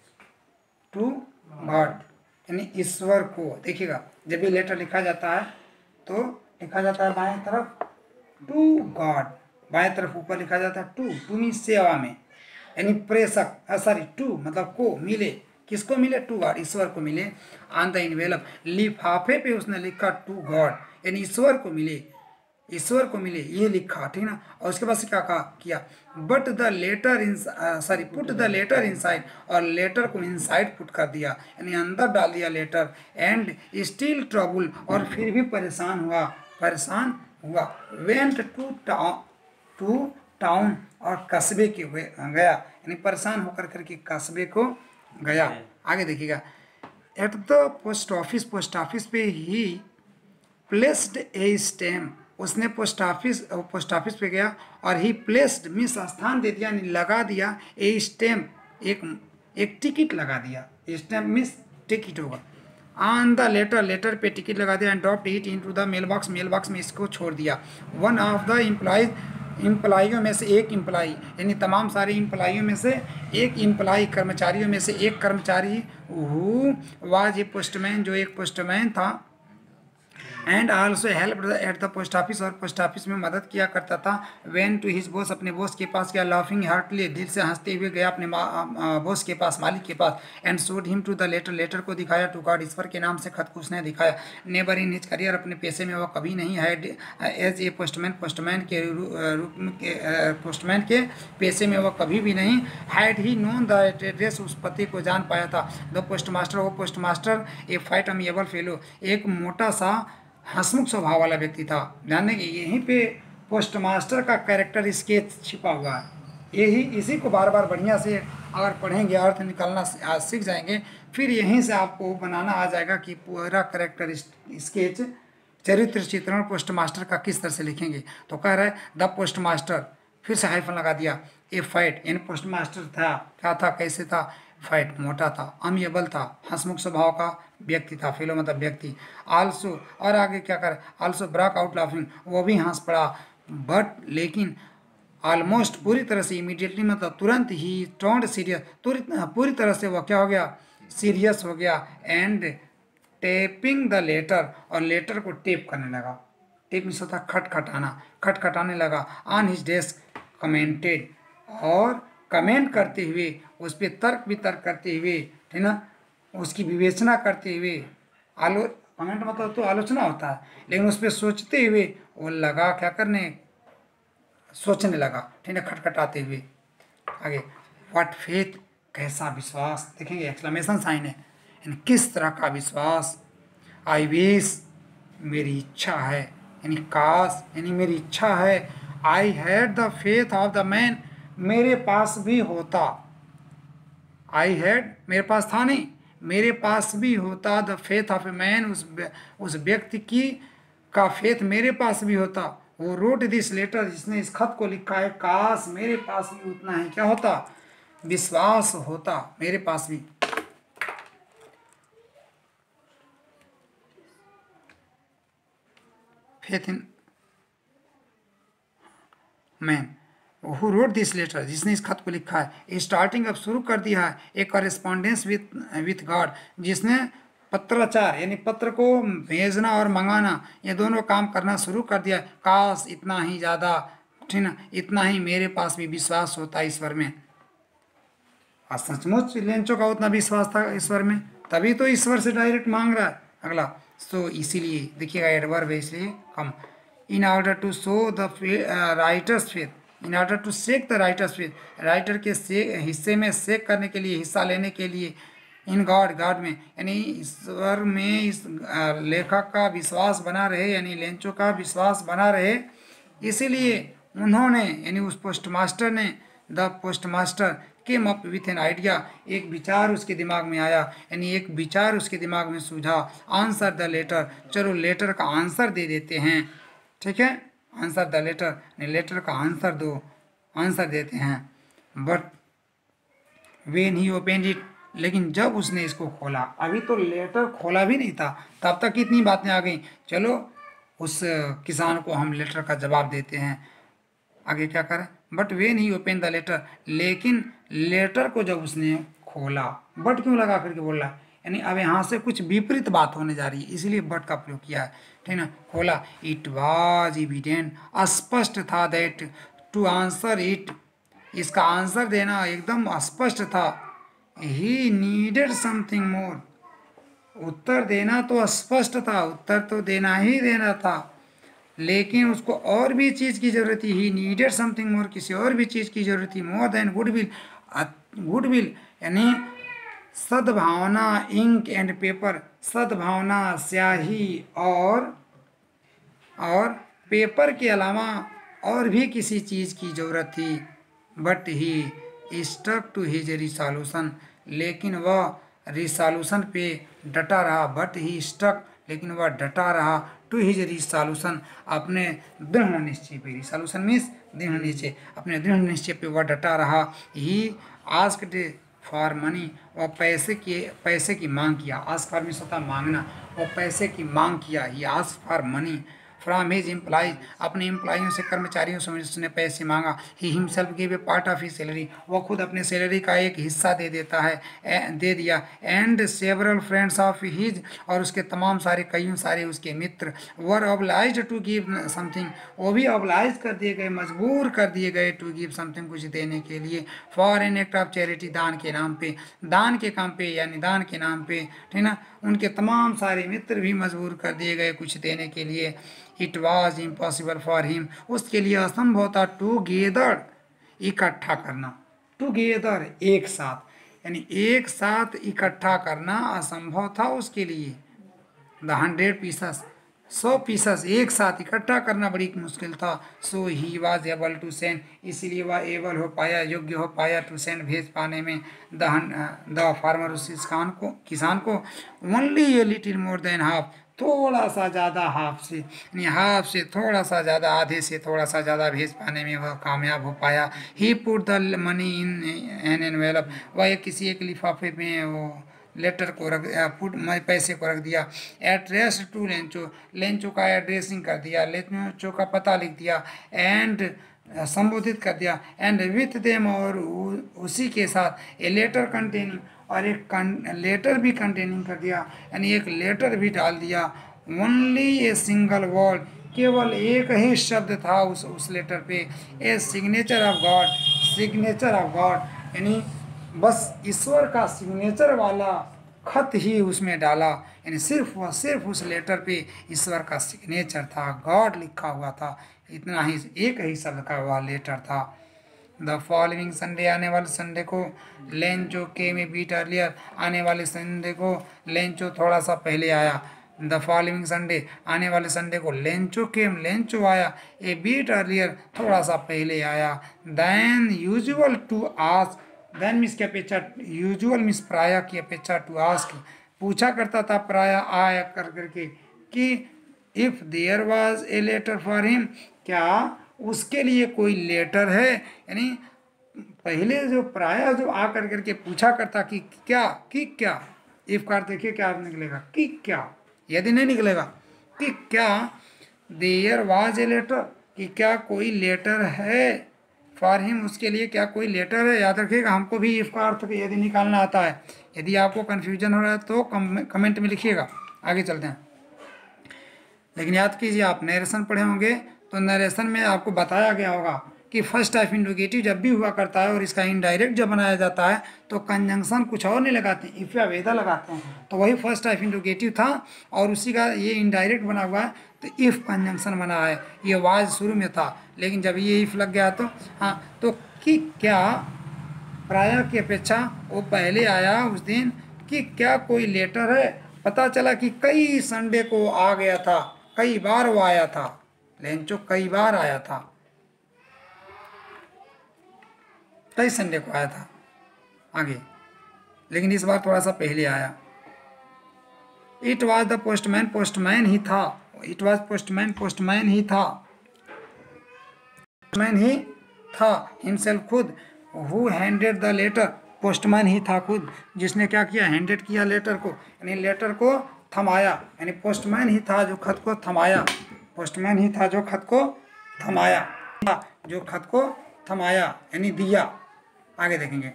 टू गॉड यानी ईश्वर को। देखिएगा जब भी लेटर लिखा जाता है तो लिखा जाता है बाएं तरफ टू गॉड, बाएं तरफ ऊपर लिखा जाता है टू, टू मीन सेवा में, यानी प्रेषक, सॉरी टू मतलब को मिले, किसको मिले, टू गॉड, ईश्वर को मिले। ऑन द इनवेलप, लिफाफे पे उसने लिखा टू गॉड यानी ईश्वर को मिले, ईश्वर को मिले ये लिखा, ठीक ना। और उसके बाद से क्या कहा किया, but the letter in sorry put the letter inside, और लेटर को इनसाइड पुट कर दिया यानी अंदर डाल दिया लेटर। एंड स्टिल ट्रबल, और फिर भी परेशान हुआ, परेशान हुआ। Went to town, to town और कस्बे के गया यानी परेशान होकर करके कस्बे को गया। आगे देखिएगा, at the post office, post office पे ही प्लेस्ड ए स्टैम्प, उसने पोस्ट ऑफिस पोस्ट ऑफिस पे गया और ही प्लेस्ड मीन्स स्थान दे दिया यानी लगा दिया, ए स्टैम्प एक एक टिकट लगा दिया, स्टैम्प मीन्स टिकट होगा। ऑन द लेटर, लेटर पे टिकट लगा दिया। And dropped it into the mail box, mail box में इसको छोड़ दिया। वन ऑफ द एम्प्लॉइज, एम्प्लॉइयों में से एक एम्प्लॉई यानी तमाम सारे एम्प्लॉइयों में से एक एम्प्लॉई, कर्मचारियों में से एक कर्मचारी, हु वाज ए पोस्टमैन, जो एक पोस्टमैन था। And also help at the post office, और पोस्ट ऑफिस में मदद किया करता था। वेन टू हिज बॉस, अपने बॉस के पास गया। लाफिंग हार्टली, दिल से हंसते हुए गया अपने बॉस के पास, मालिक के पास। And showed him to the letter, letter को दिखाया। टू गॉड, ईश्वर के नाम से खत को उसने दिखाया। नेबर इन हिज करियर, अपने पेशे में वह कभी नहीं है एज ए पोस्टमैन, पोस्टमैन के रूप में, पोस्टमैन के पेशे में वह कभी भी नहीं। Had he known the address, उस पते को जान पाया था। द पोस्ट मास्टर, वो post master a fat amiable fellow, एक मोटा सा हंसमुख स्वभाव वाला व्यक्ति था। ध्यान देंगे यहीं पे पोस्ट मास्टर का कैरेक्टर स्केच छिपा हुआ है। यही इसी को बार बार बढ़िया से अगर पढ़ेंगे, अर्थ निकालना सीख जाएंगे, फिर यहीं से आपको बनाना आ जाएगा कि पूरा कैरेक्टर स्केच, चरित्र चित्रण पोस्ट मास्टर का किस तरह से लिखेंगे। तो कह रहा है द पोस्ट मास्टर, फिर से हाइफन लगा दिया। ए फाइट यानी पोस्ट मास्टर था, क्या था, कैसे था, फाइट मोटा था, अमिएबल था, हंसमुख स्वभाव का व्यक्ति था, फेलो मतलब व्यक्ति। आल्सो, और आगे क्या करे, आल्सो ब्रेक आउट लाफिंग, वो भी हंस पड़ा। बट लेकिन ऑलमोस्ट पूरी तरह से, इमीडिएटली मतलब तुरंत ही, टर्न्ड सीरियस, तुरंत पूरी तरह से वह क्या हो गया, सीरियस हो गया। एंड टेपिंग द लेटर, और लेटर को टेप करने लगा। टेप मीन्स होता खटखटाना, खटखटाने लगा। ऑन हिज डेस्क कमेंटेड, और कमेंट करते हुए, उस पर तर्क वितर्क करते हुए, ठीक ना, उसकी विवेचना करते हुए, आलो कमेंट मतलब तो आलोचना होता है, लेकिन उस पर सोचते हुए वो लगा क्या करने, सोचने लगा, ठीक है, खटखटाते हुए। आगे, व्हाट फेथ, कैसा विश्वास, देखेंगे एक्सक्लेमेशन साइन है, यानी किस तरह का विश्वास। आई विश, मेरी इच्छा है, यानी काश, यानी मेरी इच्छा है। I had the faith of the man, मेरे पास भी होता। आई हैड, मेरे पास था नहीं, मेरे पास भी होता। The faith of a man, उस उस व्यक्ति की का फेथ मेरे पास भी होता। वो रोट दिस लेटर, जिसने इस खत को लिखा है, काश मेरे पास भी उतना ही क्या होता, विश्वास होता, मेरे पास भी। Faith in man, who wrote this letter, जिसने इस खत को लिखा है। स्टार्टिंग अब शुरू कर दिया है, एक कॉरेस्पॉन्डेंस विथ विथ गॉड, जिसने पत्राचार यानी पत्र को भेजना और मंगाना, ये दोनों काम करना शुरू कर दिया। काश इतना ही ज़्यादा, ठीक ना, इतना ही मेरे पास भी विश्वास होता ईश्वर में। और सचमुच लेंचो का उतना विश्वास था ईश्वर में, तभी तो ईश्वर से डायरेक्ट मांग रहा है। अगला, सो इसीलिए देखिएगा एडवर्ब है, इसलिए कम। In order to show the writer's faith, in order to shake the writer's faith, writer के से हिस्से में सेक करने के लिए, हिस्सा लेने के लिए। इन गॉड, गॉड में यानी ईश्वर में, इस लेखक का विश्वास बना रहे, यानी लेंचो का विश्वास बना रहे, इसीलिए उन्होंने यानी उस पोस्ट मास्टर ने, the post master came up with an idea, एक विचार उसके दिमाग में आया, यानी एक विचार उसके दिमाग में सूझा। आंसर द लेटर, चलो लेटर का आंसर दे देते हैं, ठीक है, आंसर द लेटर, लेटर का आंसर दो, आंसर देते हैं। But when he opened it, लेकिन जब उसने इसको खोला, अभी तो लेटर खोला भी नहीं था, तब तक इतनी बातें आ गई। चलो उस किसान को हम लेटर का जवाब देते हैं। आगे क्या करें, but when he open the letter, लेकिन लेटर को जब उसने खोला, बट क्यों लगा करके बोल रहा है, यानी अब यहाँ से कुछ विपरीत बात होने जा रही है, इसलिए बट का प्रयोग किया है, ठीक ना। खोला, इट वाज इविडेंट, स्पष्ट था, दैट टू आंसर इट, इसका आंसर देना एकदम स्पष्ट था, ही नीडेड समथिंग मोर, उत्तर देना तो स्पष्ट था, उत्तर तो देना ही देना था, लेकिन उसको और भी चीज़ की जरूरत थी, ही नीडेड समथिंग मोर, किसी और भी चीज़ की जरूरत थी, मोर देन गुडविल, गुडविल यानी सद्भावना, इंक एंड पेपर, सद्भावना स्याही और और पेपर के अलावा और भी किसी चीज़ की ज़रूरत थी, but he stuck to his resolution, लेकिन वह रिसोल्यूशन पे डटा रहा, बट ही स्टक, लेकिन वह डटा रहा, टू हिज रिसोल्यूशन, अपने दृढ़ निश्चय पे, रिसोल्यूशन मीन्स दृढ़ निश्चय, अपने दृढ़ निश्चय पे वह डटा रहा, ही आस्क्ड फॉर मनी, वह पैसे की पैसे की मांग किया, आस्क फॉर मीन्स होता मांगना, वह पैसे की मांग किया, he ask for money from his employees, अपने एम्प्लॉइयों से, कर्मचारियों से उसने पैसे मांगा, he himself give a part of his salary, वह खुद अपने सैलरी का एक हिस्सा दे देता है, ए, दे दिया, and several friends of his, और उसके तमाम सारे कईयों सारे उसके मित्र, were obliged to give something, वो भी ऑब्लाइज कर दिए गए, मजबूर कर दिए गए, टू गिव समथिंग, कुछ देने के लिए, for an act of charity, दान के नाम पे, दान के काम पे या निदान के नाम पे, ठीक ना। उनके तमाम सारे मित्र भी मजबूर कर दिए गए कुछ देने के लिए। It was impossible for him, उसके लिए असंभव था, टूगेदर इकट्ठा करना, टूगेदर एक साथ, यानी एक साथ इकट्ठा करना असंभव था उसके लिए। द हंड्रेड पीसस, सौ पीसस एक साथ इकट्ठा करना बड़ी मुश्किल था। So he was able to send, इसीलिए वह एबल हो पाया, योग्य हो पाया, टू सेंड भेज पाने में, द द फार्मर, उस किसान को किसान को only a little more than half, थोड़ा सा ज़्यादा, हाफ से यानी हाफ से थोड़ा सा ज़्यादा, आधे से थोड़ा सा ज़्यादा भेज पाने में वह कामयाब हो पाया। He put the money in an envelope, वह एक किसी एक लिफाफे में वो लेटर को रख, पुट पैसे को रख दिया। एड्रेस टू लेंचो, लेंचो का एड्रेसिंग कर दिया, लेंचो का पता लिख दिया, एंड संबोधित कर दिया, एंड विथ देम, और उसी के साथ ए लेटर कंटेनिंग, और एक लेटर भी कंटेनिंग कर दिया, यानी एक लेटर भी डाल दिया। ओनली ए सिंगल वर्ड, केवल एक ही शब्द था उस उस लेटर पे, a signature of God, signature of God, यानी बस ईश्वर का सिग्नेचर वाला खत ही उसमें डाला, यानी सिर्फ वह सिर्फ उस लेटर पे ईश्वर का सिग्नेचर था, गॉड लिखा हुआ था, इतना ही, एक ही शब्द का वह लेटर था। द फॉलोइंग संडे, आने वाले संडे को, लेंचो के में बीट अर्लियर, आने वाले संडे को लेंचो थोड़ा सा पहले आया। द फॉलोइंग संडे, आने वाले संडे को लेंचो केम, लेंचो आया, ए बीट अर्लियर, थोड़ा सा पहले आया। Than usual to ask, than मिस की अपेक्षा, यूजुअल मिस प्राय की अपेक्षा, टू आस्क पूछा करता था, प्राय आया कर करके, कि if there was a letter for him, क्या उसके लिए कोई लेटर है, यानी पहले जो प्राय जो आ कर करके पूछा करता कि क्या, कि क्या, इफ कार देखिए क्या निकलेगा, कि क्या, यदि नहीं निकलेगा कि क्या, देयर वाज ए लेटर, कि क्या कोई लेटर है, फॉर हिम उसके लिए क्या कोई लेटर है। याद रखिएगा, हमको भी इफ का अर्थ यदि निकालना आता है, यदि आपको कन्फ्यूजन हो रहा है तो कमेंट में लिखिएगा। आगे चलते हैं, लेकिन याद कीजिए, आप नरेशन पढ़े होंगे तो नरेशन में आपको बताया गया होगा कि फर्स्ट टाइप इंडिकेटिव जब भी हुआ करता है और इसका इनडायरेक्ट जब बनाया जाता है तो कंजंक्शन कुछ और नहीं लगाते, इफ या वेदा लगाते हैं, तो वही फर्स्ट टाइप इंडिकेटिव था और उसी का ये इनडायरेक्ट बना हुआ है, तो इफ कंजंक्शन बना है। ये वाज शुरू में था, लेकिन जब ये इफ लग गया तो हाँ, तो कि क्या प्राय की अपेक्षा वो पहले आया उस दिन, कि क्या कोई लेटर है। पता चला कि कई संडे को आ गया था, कई बार वो आया था, लेंचो कई बार आया था, कई संडे को आया था आगे, लेकिन इस बार थोड़ा सा पहले आया। It was the postman, postman ही था, इट वॉज पोस्टमैन, पोस्टमैन ही था, पोस्टमैन ही था, हिमसेल्फ खुद, who handed the letter, postman ही था खुद जिसने क्या किया, हैंडेड किया लेटर को, यानी लेटर को थमाया, यानी पोस्टमैन ही था जो खत को थमाया, पोस्टमैन ही था जो खत को थमाया, जो खत को थमाया यानी दिया। आगे देखेंगे।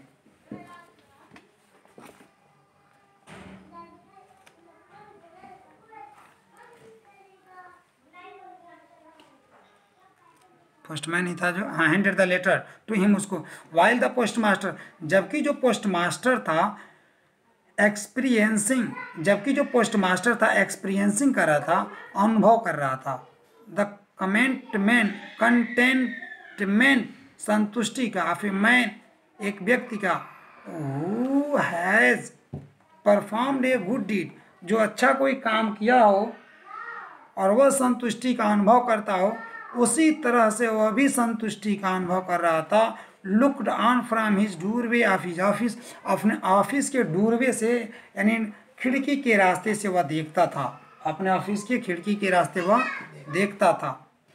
पोस्टमैन ही था जो हाँ handed the letter to him, उसको। वाइल द पोस्ट मास्टर, जबकि जो पोस्ट मास्टर था एक्सपीरियंसिंग, जबकि जो पोस्ट मास्टर था एक्सपीरियंसिंग कर रहा था, अनुभव कर रहा था। द कमेंटमेंट कंटेंटमेंट, संतुष्टि का, ऑफ ए मैन, एक व्यक्ति का, who has performed a good deed, जो अच्छा कोई काम किया हो और वह संतुष्टि का अनुभव करता हो, उसी तरह से वह भी संतुष्टि का अनुभव कर रहा था। Looked on from his doorway of his office, अपने ऑफिस के डूरवे से यानी खिड़की के रास्ते से वह देखता था, अपने ऑफिस के खिड़की के रास्ते वह देखता था।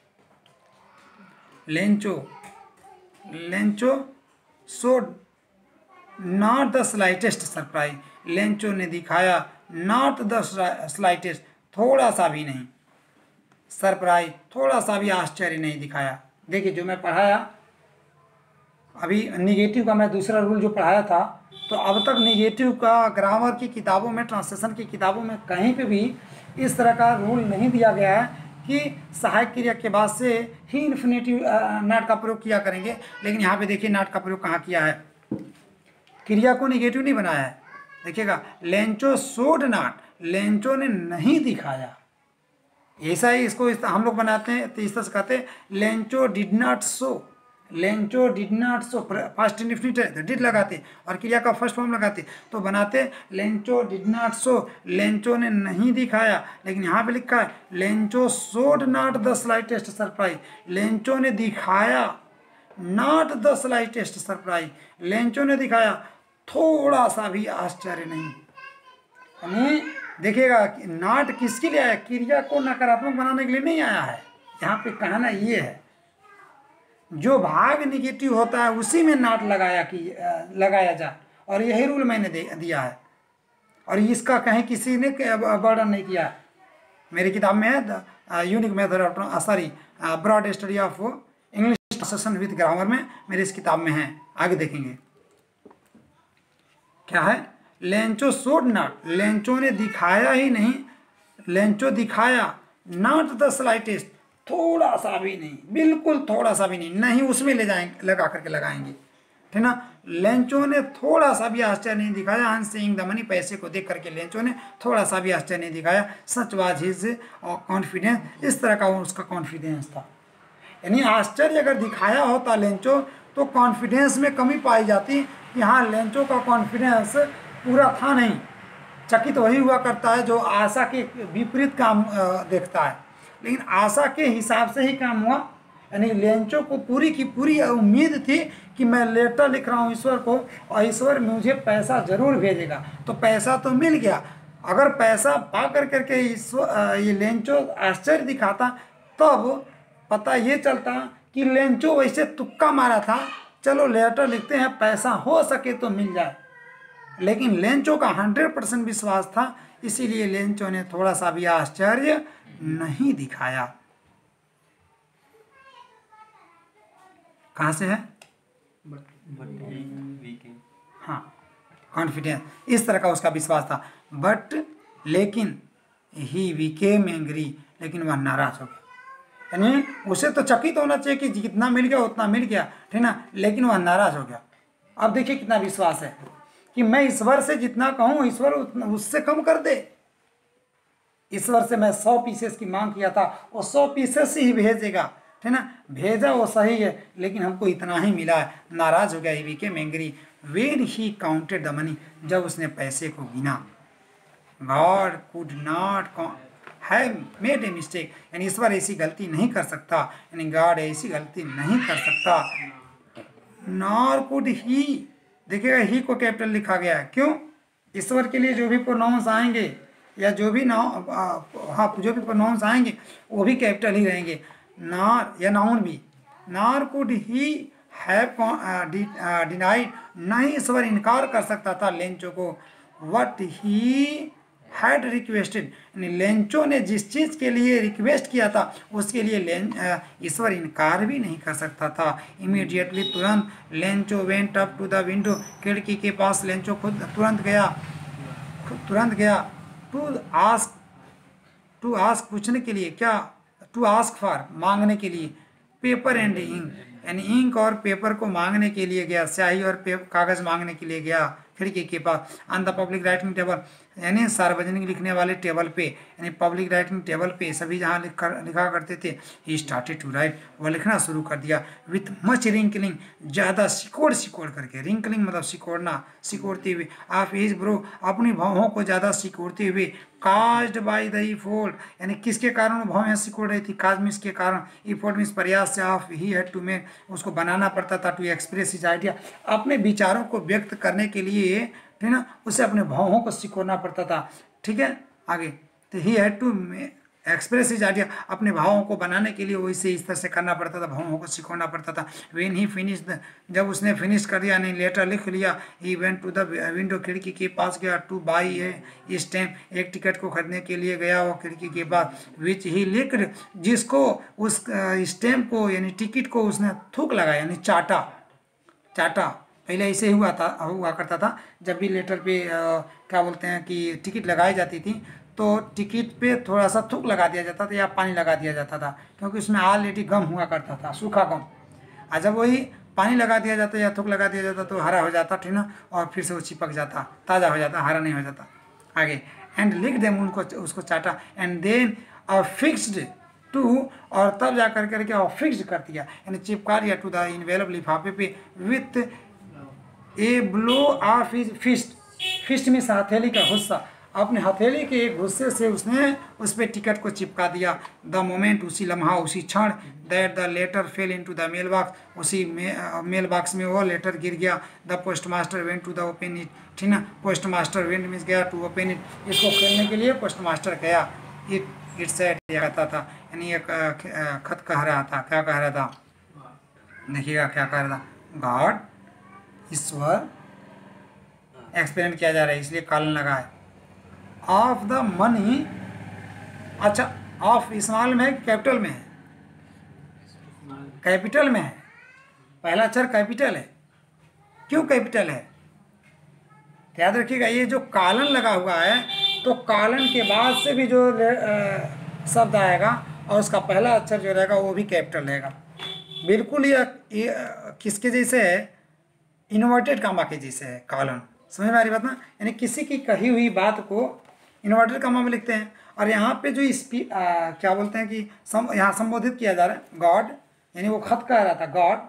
Lencho Lencho showed not the slightest surprise, Lencho ने दिखाया नॉट द स्लाइटेस्ट, थोड़ा सा भी नहीं, सरप्राइज, थोड़ा सा भी आश्चर्य नहीं दिखाया। देखिए जो मैं पढ़ाया अभी निगेटिव का, मैं दूसरा रूल जो पढ़ाया था, तो अब तक निगेटिव का ग्रामर की किताबों में, ट्रांसलेशन की किताबों में कहीं पे भी इस तरह का रूल नहीं दिया गया है कि सहायक क्रिया के बाद से ही इन्फिनेटिव नॉट का प्रयोग किया करेंगे। लेकिन यहाँ पे देखिए नॉट का प्रयोग कहाँ किया है, क्रिया को निगेटिव नहीं बनाया है। देखिएगा लेंचो सोड नॉट, लेंचो ने नहीं दिखाया, ऐसा ही इसको इस, हम लोग बनाते हैं तो इस तरह से कहते हैं Lencho did not show, Lencho did not show, first indefinite है तो डिड लगाते और क्रिया का फर्स्ट फॉर्म लगाते तो बनाते Lencho did not show, Lencho ने नहीं दिखाया। लेकिन यहाँ पे लिखा है Lencho showed not the slightest surprise, Lencho ने दिखाया not the slightest surprise, Lencho ने दिखाया थोड़ा सा भी आश्चर्य नहीं। यानी देखिएगा नॉट किसके लिए आया, क्रिया को नकारात्मक बनाने के लिए नहीं आया है। यहाँ पे कहना ये है जो भाग निगेटिव होता है उसी में नॉट लगाया कि लगाया जाए, और यही रूल मैंने दे दिया है और इसका कहीं किसी ने वर्णन नहीं किया है। मेरी किताब में है unique method of sorry broad study of English translation with grammar में, मेरी इस किताब में है। आगे देखेंगे क्या है, लेंचो शोड नॉट, लेंचो ने दिखाया ही नहीं, लेंचो दिखाया नॉट द स्लाइटेस्ट, थोड़ा सा भी नहीं, बिल्कुल थोड़ा सा भी नहीं, नहीं उसमें ले जाएंगे लगा करके लगाएंगे, ठीक ना। लेंचो ने थोड़ा सा भी आश्चर्य नहीं दिखाया, ऑन सीइंग द मनी, पैसे को देख करके लेंचो ने थोड़ा सा भी आश्चर्य नहीं दिखाया। सच वाज हिज कॉन्फिडेंस, इस तरह का उसका कॉन्फिडेंस था। यानी आश्चर्य अगर दिखाया होता लेंचो तो कॉन्फिडेंस में कमी पाई जाती। यहाँ लेंचो का कॉन्फिडेंस पूरा था नहीं, चकित वही हुआ करता है जो आशा के विपरीत काम देखता है, लेकिन आशा के हिसाब से ही काम हुआ। यानी लेंचो को पूरी की पूरी उम्मीद थी कि मैं लेटर लिख रहा हूँ ईश्वर को और ईश्वर मुझे पैसा जरूर भेजेगा, तो पैसा तो मिल गया। अगर पैसा पा कर करके ईश्वर ये लेंचो आश्चर्य दिखाता तब पता ये चलता कि लेंचो वैसे तुक्का मारा था, चलो लेटर लिखते हैं पैसा हो सके तो मिल जाए। लेकिन लेंचो का हंड्रेड परसेंट विश्वास था, इसीलिए लेंचो ने थोड़ा सा भी आश्चर्य नहीं दिखाया। कहाँ से है, हाँ कॉन्फिडेंस, इस तरह का उसका विश्वास था। बट लेकिन ही बिकेम एंग्री, लेकिन वह नाराज हो गया। यानी उसे तो चकित होना चाहिए कि जितना मिल गया उतना मिल गया, ठीक ना, लेकिन वह नाराज हो गया। अब देखिए कितना विश्वास है कि मैं ईश्वर से जितना कहूँ ईश्वर उससे कम कर दे। ईश्वर से मैं सौ पीसेस की मांग किया था, वो सौ पीसेस ही भेजेगा, ठीक ना, भेजा वो सही है, लेकिन हमको इतना ही मिला है। नाराज हो गया, he became angry when he counted the money, जब उसने पैसे को गिना। God could not have made a mistake, यानी ईश्वर ऐसी गलती नहीं कर सकता, यानी गॉड ऐसी गलती नहीं कर सकता। नॉर कुड ही, देखिएगा ही को कैपिटल लिखा गया है, क्यों, ईश्वर के लिए जो भी प्रोनाउंस आएंगे या जो भी नाउन, हाँ जो भी प्रोनाउंस आएंगे वो भी कैपिटल ही रहेंगे। नार या नाउन भी, नार कुड ही हैव डिनाइड, नहीं ईश्वर इनकार कर सकता था लेंचो को, व्हाट ही हैड रिक्वेस्टेड, यानी लेंचो ने जिस चीज़ के लिए रिक्वेस्ट किया था उसके लिए लें ईश्वर इनकार भी नहीं कर सकता था। इमीडिएटली तुरंत Lencho went up to the window, खिड़की के पास लेंचो खुद तुरंत गया तुरंत गया टू आस्क टू आस्क पूछने के लिए, क्या, टू आस्क फॉर मांगने के लिए, पेपर एंड इंक, यानी इंक और पेपर को मांगने के लिए गया, स्याही और कागज मांगने के लिए गया खिड़की के पास। On the public writing table, यानी सार्वजनिक लिखने वाले टेबल पे, यानी पब्लिक राइटिंग टेबल पे सभी जहाँ लिख कर लिखा करते थे, ही स्टार्टेड टू राइट, वह लिखना शुरू कर दिया। विथ मच रिंकलिंग, ज़्यादा सिकोड़ सिकोड़ करके, रिंकलिंग मतलब सिकोड़ना, सिकोड़ते हुए, ऑफ हिज ब्रो, अपनी भावों को ज़्यादा सिकोड़ते हुए, काज्ड बाई द इफोर्ट, यानी किसके कारण भावें सिकोड़ रही थी, काजमिस के कारण, इफोर्ट मीन्स प्रयास से, of he had to make, उसको बनाना पड़ता था, टू एक्सप्रेस हिज आइडिया, अपने विचारों को व्यक्त करने के लिए, ठीक ना, उसे अपने भावों को सिकोड़ना पड़ता था। ठीक है, आगे, तो he had to express his idea, अपने भावों को बनाने के लिए वैसे इस तरह से करना पड़ता था, भावों को सिकोड़ना पड़ता था। व्हेन ही फिनिश, जब उसने फिनिश कर दिया, नहीं लेटर लिख लिया, he went to the window, खिड़की के पास गया, टू बाई ए स्टैम्प, एक टिकट को खरीदने के लिए गया वो खिड़की के पास, विच ही लिख, जिसको उस स्टैम्प को यानी टिकट को उसने थूक लगाया, यानी चाटा चाटा पहले ऐसे ही हुआ था हुआ करता था, जब भी लेटर पे आ, क्या बोलते हैं कि टिकट लगाई जाती थी तो टिकट पे थोड़ा सा थूक लगा दिया जाता था या पानी लगा दिया जाता था, क्योंकि उसमें ऑलरेडी गम हुआ करता था, सूखा गम। और जब वही पानी लगा दिया जाता या थूक लगा दिया जाता तो हरा हो जाता, ठीक ना, और फिर से वो चिपक जाता, ताज़ा हो जाता, हरा नहीं हो जाता। आगे, एंड लिख देम, उनको उसको चाटा, एंड देन और फिक्स्ड टू, और तब जा कर करके और फिक्स्ड कर दिया, यानी चिपका दिया, टू द इनवेलप, लिफाफे पे, with a blow of his fist, fist में हथेली का गुस्सा, अपने हथेली के एक गुस्से से उसने उस पर टिकट को चिपका दिया। द मोमेंट, उसी लम्हा, उसी क्षण, that the letter fell into the mail box, उसी मेल बॉक्स में वो लेटर गिर गया। The post master went to the open it, ठीक ना, पोस्ट मास्टर वेंट मीन्स गया, टू ओपन इट, इसको खेलने के लिए पोस्ट मास्टर गया। इट इट सेड, कहता था, यानी एक खत कह रहा था, क्या कह रहा था, देखिएगा क्या कह रहा था, गॉड, ईश्वर, एक्सप्लेन किया जा रहा है इसलिए कॉलन लगा है, ऑफ द मनी, अच्छा, ऑफ स्मॉल में है कैपिटल में है, कैपिटल में है, पहला अक्षर कैपिटल है, क्यों कैपिटल है, याद रखिएगा, ये जो कॉलन लगा हुआ है तो कॉलन के बाद से भी जो शब्द आएगा और उसका पहला अक्षर जो रहेगा वो भी कैपिटल रहेगा। बिल्कुल ये, ये किसके जैसे है, इन्वर्टेड कामा के जैसे है कॉलन, समझ में आ रही बात ना, यानी किसी की कही हुई बात को इन्वर्टेड कामा में लिखते हैं। और यहाँ पे जो स्पी आ, क्या बोलते हैं कि सम, यहाँ संबोधित किया जा रहा है गॉड, यानी वो खत कह रहा था, गॉड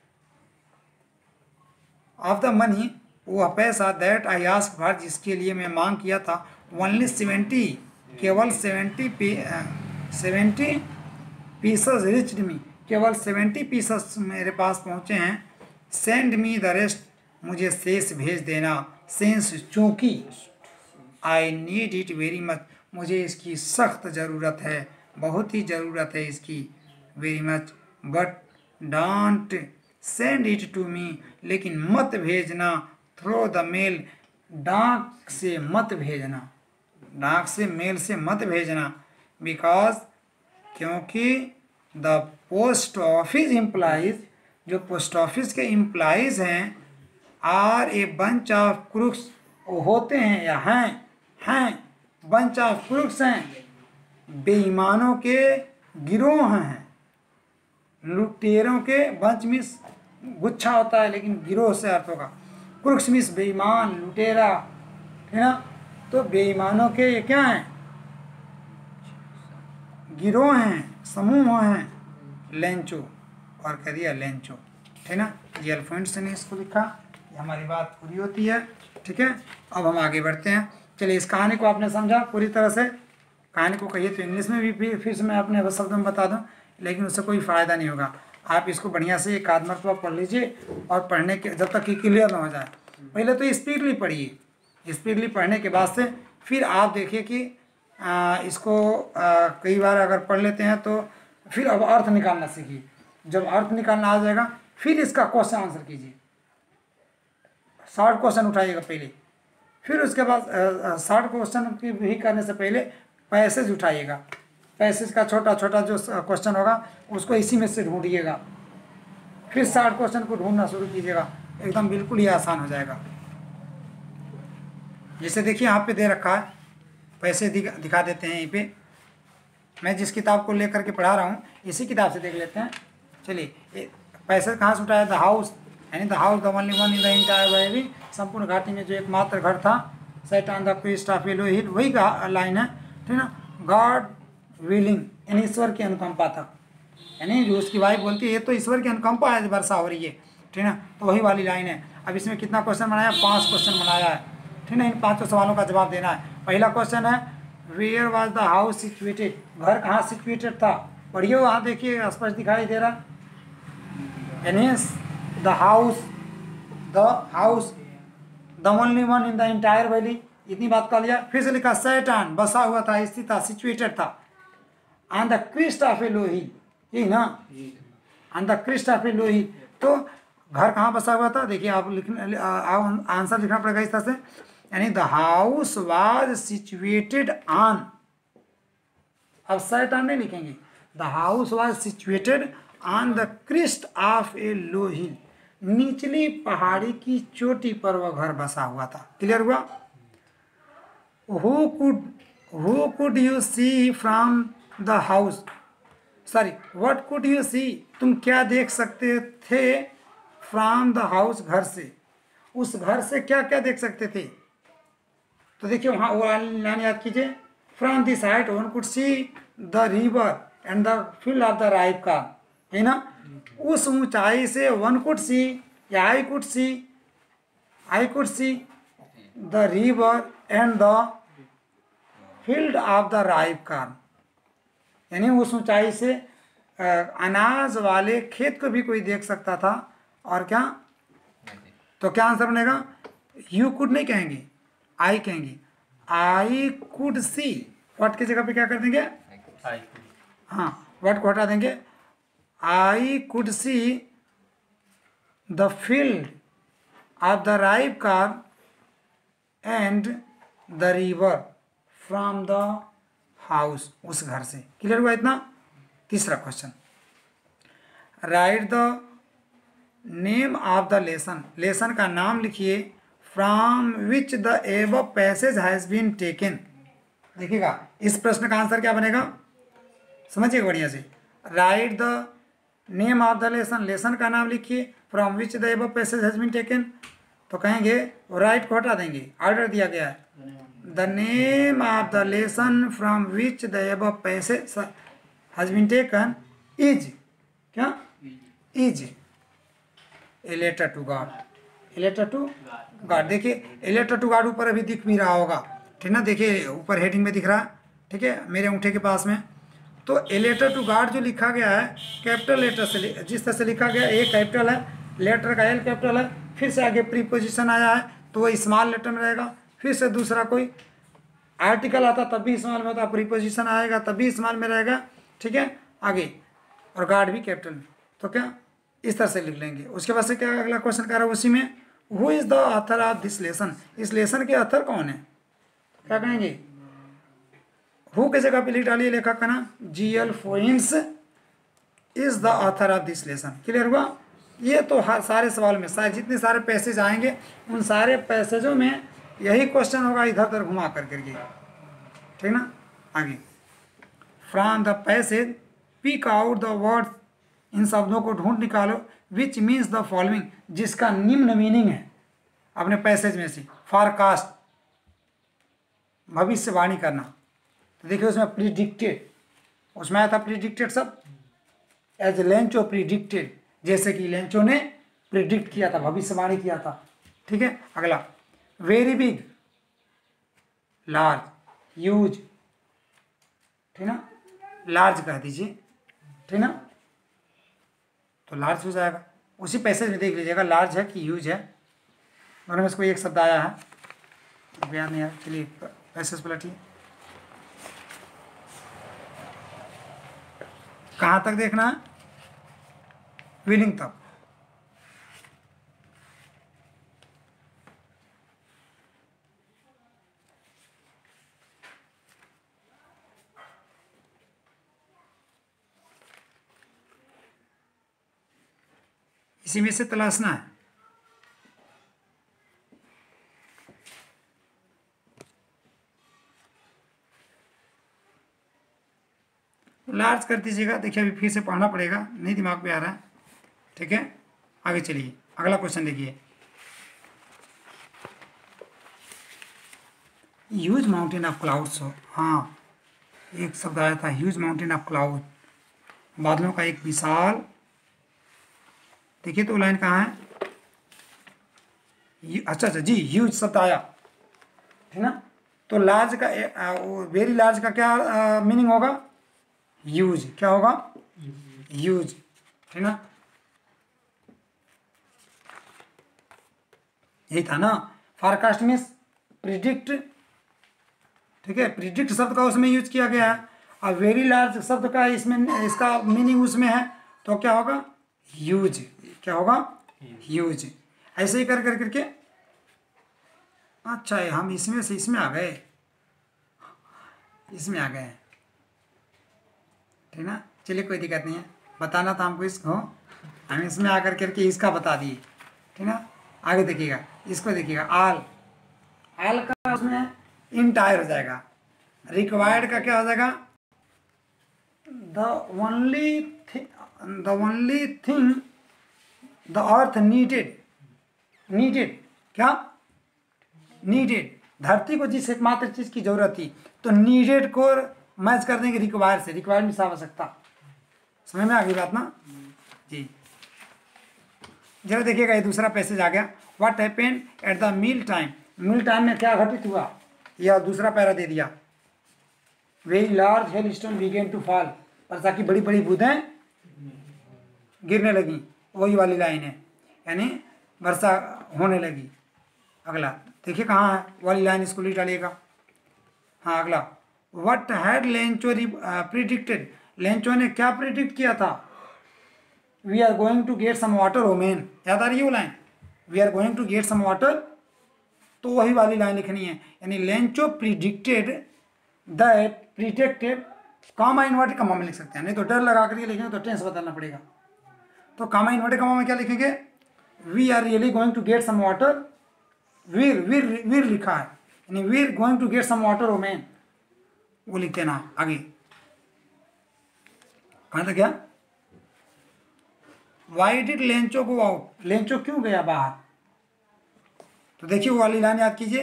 ऑफ द मनी, वह पैसा, दैट आई आस्क फॉर, जिसके लिए मैं मांग किया था, ओनली सेवेंटी, केवल seventy P seventy pesos reached me, केवल सेवेंटी पीसस मेरे पास पहुँचे हैं। सेंड मी द रेस्ट, मुझे शेष भेज देना, सेंस चूँकि, I need it very much, मुझे इसकी सख्त ज़रूरत है, बहुत ही ज़रूरत है इसकी, very much, but don't send it to me, लेकिन मत भेजना, थ्रो द मेल, डाक से मत भेजना, डाक से मेल से मत भेजना, बिकॉज, क्योंकि द पोस्ट ऑफिस एम्प्लॉइज, जो पोस्ट ऑफिस के एम्प्लॉइज हैं, are a bunch of crooks, होते हैं या हैं हैं बंच ऑफ क्रूक्स हैं, बेईमानों के गिरोह हैं, लुटेरों के, बंच मिस गुच्छा होता है लेकिन गिरोह से अर्थ होगा, क्रूक्स मिस बेईमान, लुटेरा, है ना, तो बेईमानों के ये क्या हैं, गिरोह हैं, समूह हैं, लेंचो, और कह दिया लेंचो, ठीक ना, ये अल्फोंस ने इसको लिखा, ये हमारी बात पूरी होती है। ठीक है, अब हम आगे बढ़ते हैं। चलिए, इस कहानी को आपने समझा पूरी तरह से, कहानी को कहिए तो इंग्लिश में भी फिर फिर से मैं अपने शब्द में बता दूं, लेकिन उससे कोई फ़ायदा नहीं होगा। आप इसको बढ़िया से एक आध मरतबा पढ़ लीजिए, और पढ़ने के जब तक कि क्लियर ना हो जाए, पहले तो स्पीडली पढ़िए, स्पीडली पढ़ने के बाद से फिर आप देखिए कि आ, इसको आ, कई बार अगर पढ़ लेते हैं तो फिर अब अर्थ निकालना सीखिए। जब अर्थ निकालना आ जाएगा फिर इसका क्वेश्चन आंसर कीजिए, शॉर्ट क्वेश्चन उठाइएगा पहले, फिर उसके बाद शॉर्ट क्वेश्चन की भी करने से पहले पैसेज उठाइएगा, पैसेज का छोटा छोटा जो क्वेश्चन होगा उसको इसी में से ढूंढिएगा, फिर शॉर्ट क्वेश्चन को ढूंढना शुरू कीजिएगा, एकदम बिल्कुल ही आसान हो जाएगा। जैसे देखिए यहाँ पे दे रखा है, पैसे दिखा दिखा देते हैं यहीं पे, मैं जिस किताब को लेकर के पढ़ा रहा हूँ इसी किताब से देख लेते हैं। चलिए पैसे कहाँ से उठाया, द हाउस यानी the house the only one in the entire valley, संपूर्ण घाटी में जो एकमात्र घर था, set on the crest of yellow hill, वही लाइन है, ठीक ना। गॉड विलिंग यानी ईश्वर की अनुकंपा था, यानी जो उसकी वाइफ बोलती है ये तो ईश्वर की अनुकंपा है वर्षा हो रही है, ठीक ना, तो वही वाली लाइन है। अब इसमें कितना क्वेश्चन बनाया, पांच क्वेश्चन बनाया है, ठीक ना। इन पांचों सवालों का जवाब देना है। पहला क्वेश्चन है where was the house situated, घर कहाँ सिचुएटेड था, पढ़िए वहाँ देखिए स्पष्ट दिखाई दे रहा, यानी the house the house the only one in the entire valley, इतनी बात कर लिया। फिर से लिखा सेट ऑन बसा हुआ था, स्थित था, सिचुएटेड था, on the crest of a low hill, यही ना, on the crest of a low hill, तो घर कहाँ बसा हुआ था, देखिए आप लिखने आंसर लिखना पड़ेगा इस तरह से, यानी the house was situated on, अब सेट ऑन नहीं लिखेंगे, the house was situated on the crest of a low hill, निचली पहाड़ी की चोटी पर वह घर बसा हुआ था। क्लियर हुआ। Who could who could you see from the house, sorry what could you see, तुम क्या देख सकते थे, फ्रॉम द हाउस घर से, उस घर से क्या क्या देख सकते थे, तो देखिए वहाँ वो लाइन याद कीजिए, from this height one could see the river and the field of the ripe का, है ना, उस ऊंचाई से वन कुड सी या I could see I could see the river and the field of the ripe का, यानी उस ऊंचाई से अनाज वाले खेत को भी कोई देख सकता था। और क्या, तो क्या आंसर बनेगा, यू कुड नहीं कहेंगे, आई कहेंगे, आई कुड सी, व्हाट की जगह पे क्या कर देंगे, हाँ व्हाट को हटा देंगे, I could see the field of the ripe corn and the river from the house, उस घर से। क्लियर हुआ इतना। तीसरा question, write the name of the lesson, lesson का नाम लिखिए, from which the above passage has been taken. देखिएगा इस प्रश्न का आंसर क्या बनेगा, समझिएगा बढ़िया से, write the name of the lesson, lesson का नाम लिखिए, from which the above passage has been taken, तो कहेंगे राइट को हटा देंगे, ऑर्डर दिया गया है, the name of the lesson from which the above passage has been taken is, क्या, is a letter to God, a letter to God. देखिए ए लेटर टू गॉड ऊपर अभी दिख भी रहा होगा, ठीक ना, देखिए ऊपर हेडिंग में दिख रहा है, ठीक है, मेरे अंगूठे के पास में। तो ए लेटर टू गॉड जो लिखा गया है कैपिटल लेटर से, जिस तरह से लिखा गया, ए कैपिटल है, लेटर का एल कैपिटल है, फिर से आगे प्रीपोजिशन आया है तो वो स्मॉल लेटर में रहेगा, फिर से दूसरा कोई आर्टिकल आता तब भी स्मॉल में होता, प्रीपोजिशन आएगा तब भी स्मॉल में रहेगा, ठीक है, आगे, और गॉड भी कैपिटल में, तो क्या इस तरह से लिख लेंगे। उसके बाद से क्या अगला क्वेश्चन कर रहा है उसी में, who is the author of this lesson, इस लेसन के ऑथर कौन है, क्या कहेंगे, हु के जगह पे लिख डालिए लेखक का नाम, G L Fuentes is the author of this lesson. Clear हुआ। ये तो हर सारे सवाल में सारे जितने सारे पैसेज आएंगे उन सारे पैसेजों में यही क्वेश्चन होगा, इधर उधर घुमा कर करके, ठीक ना। आगे, from the passage pick out the word, इन शब्दों को ढूंढ निकालो, विच मीन्स द फॉलोइंग, जिसका निम्न मीनिंग है अपने पैसेज में से, फॉरकास्ट भविष्यवाणी करना, तो देखिए उसमें प्रिडिक्टेड, उसमें आया था प्रिडिक्टेड सब, एज लेंचो प्रिडिक्टेड, जैसे कि लेंचो ने प्रिडिक्ट किया था, भविष्यवाणी किया था, ठीक है। अगला, वेरी बिग, लार्ज, ह्यूज, ठीक ना, लार्ज कह दीजिए, ठीक ना, तो लार्ज हो जाएगा। उसी पैसेज में देख लीजिएगा लार्ज है कि ह्यूज है, दोनों में से कोई एक शब्द आया है, याद नहीं आया, चलिए पैसेज पलटिए, कहाँ तक देखना है, विलिंग तक, इसी में से तलाशना है। लार्ज कर दीजिएगा। देखिए अभी फिर से पढ़ना पड़ेगा, नहीं दिमाग में आ रहा है। ठीक है, आगे चलिए, अगला क्वेश्चन देखिए। ह्यूज माउंटेन ऑफ क्लाउड्स हो, हाँ एक शब्द आया था ह्यूज माउंटेन ऑफ क्लाउड, बादलों का एक विशाल। देखिए तो लाइन कहाँ है? अच्छा अच्छा जी, ह्यूज शब्द आया, ठीक ना। तो लार्ज का, वेरी लार्ज का क्या मीनिंग होगा? ह्यूज। क्या होगा? ह्यूज, ठीक ना। यही था ना। फारकास्ट मीन्स प्रिडिक्ट, ठीक है, प्रिडिक्ट शब्द का उसमें यूज किया गया है। और वेरी लार्ज शब्द का इसमें, इसका मीनिंग उसमें है, तो क्या होगा? ह्यूज। क्या होगा? ह्यूज। ऐसे ही कर कर करके, अच्छा है, हम इसमें से इसमें आ गए, इसमें आ गए, ठीक ना। चलिए कोई दिक्कत नहीं है, बताना था हमको इसको, हम इसमें आकर करके इसका बता दिए, ठीक ना। आगे देखिएगा, इसको देखिएगा, आल, आल का उसमें इंटायर हो जाएगा। रिक्वायर्ड का क्या हो जाएगा? The only the only thing the earth needed, needed क्या? नीडेड, धरती को जिस एकमात्र चीज की जरूरत थी, तो नीडेड को मैच कर देंगे रिक्वायर से। रिक्वायर में आवश्यकता, समझ में आ गई बात ना जी। जरा देखिएगा, ये दूसरा पैसेज आ गया। What happened at the meal time, meal time में क्या घटित हुआ? यह दूसरा पैरा दे दिया। Very large hello stone began to fall, वर्षा की बड़ी बड़ी बूंदें गिरने लगी, वही वाली लाइन है, यानी वर्षा होने लगी। अगला देखिए कहाँ है वाली लाइन, इसको लिख डालिएगा। हाँ अगला, what had Lencho predicted, Lencho ने क्या प्रिडिक्ट किया था? We are going to get some water woman, याद आ रही है वो line? We are going to get some water, तो वही वाली लाइन लिखनी है। यानी Lencho predicted that, predicted comma inverted comma में लिख सकते हैं, नहीं तो डर लगा करके लिखेंगे तो टेंस बदलना पड़ेगा। तो कामा इन्वर्टेड कमा में क्या लिखेंगे? We are really going to get some water, we're we're we're लिखा है, यानी we're going to get some water woman, वो लिखते ना। आगे कहाँ तक गया? Why did Lencho go out, Lencho क्यों गया बाहर? तो देखिए वो वाली लाइन याद कीजिए,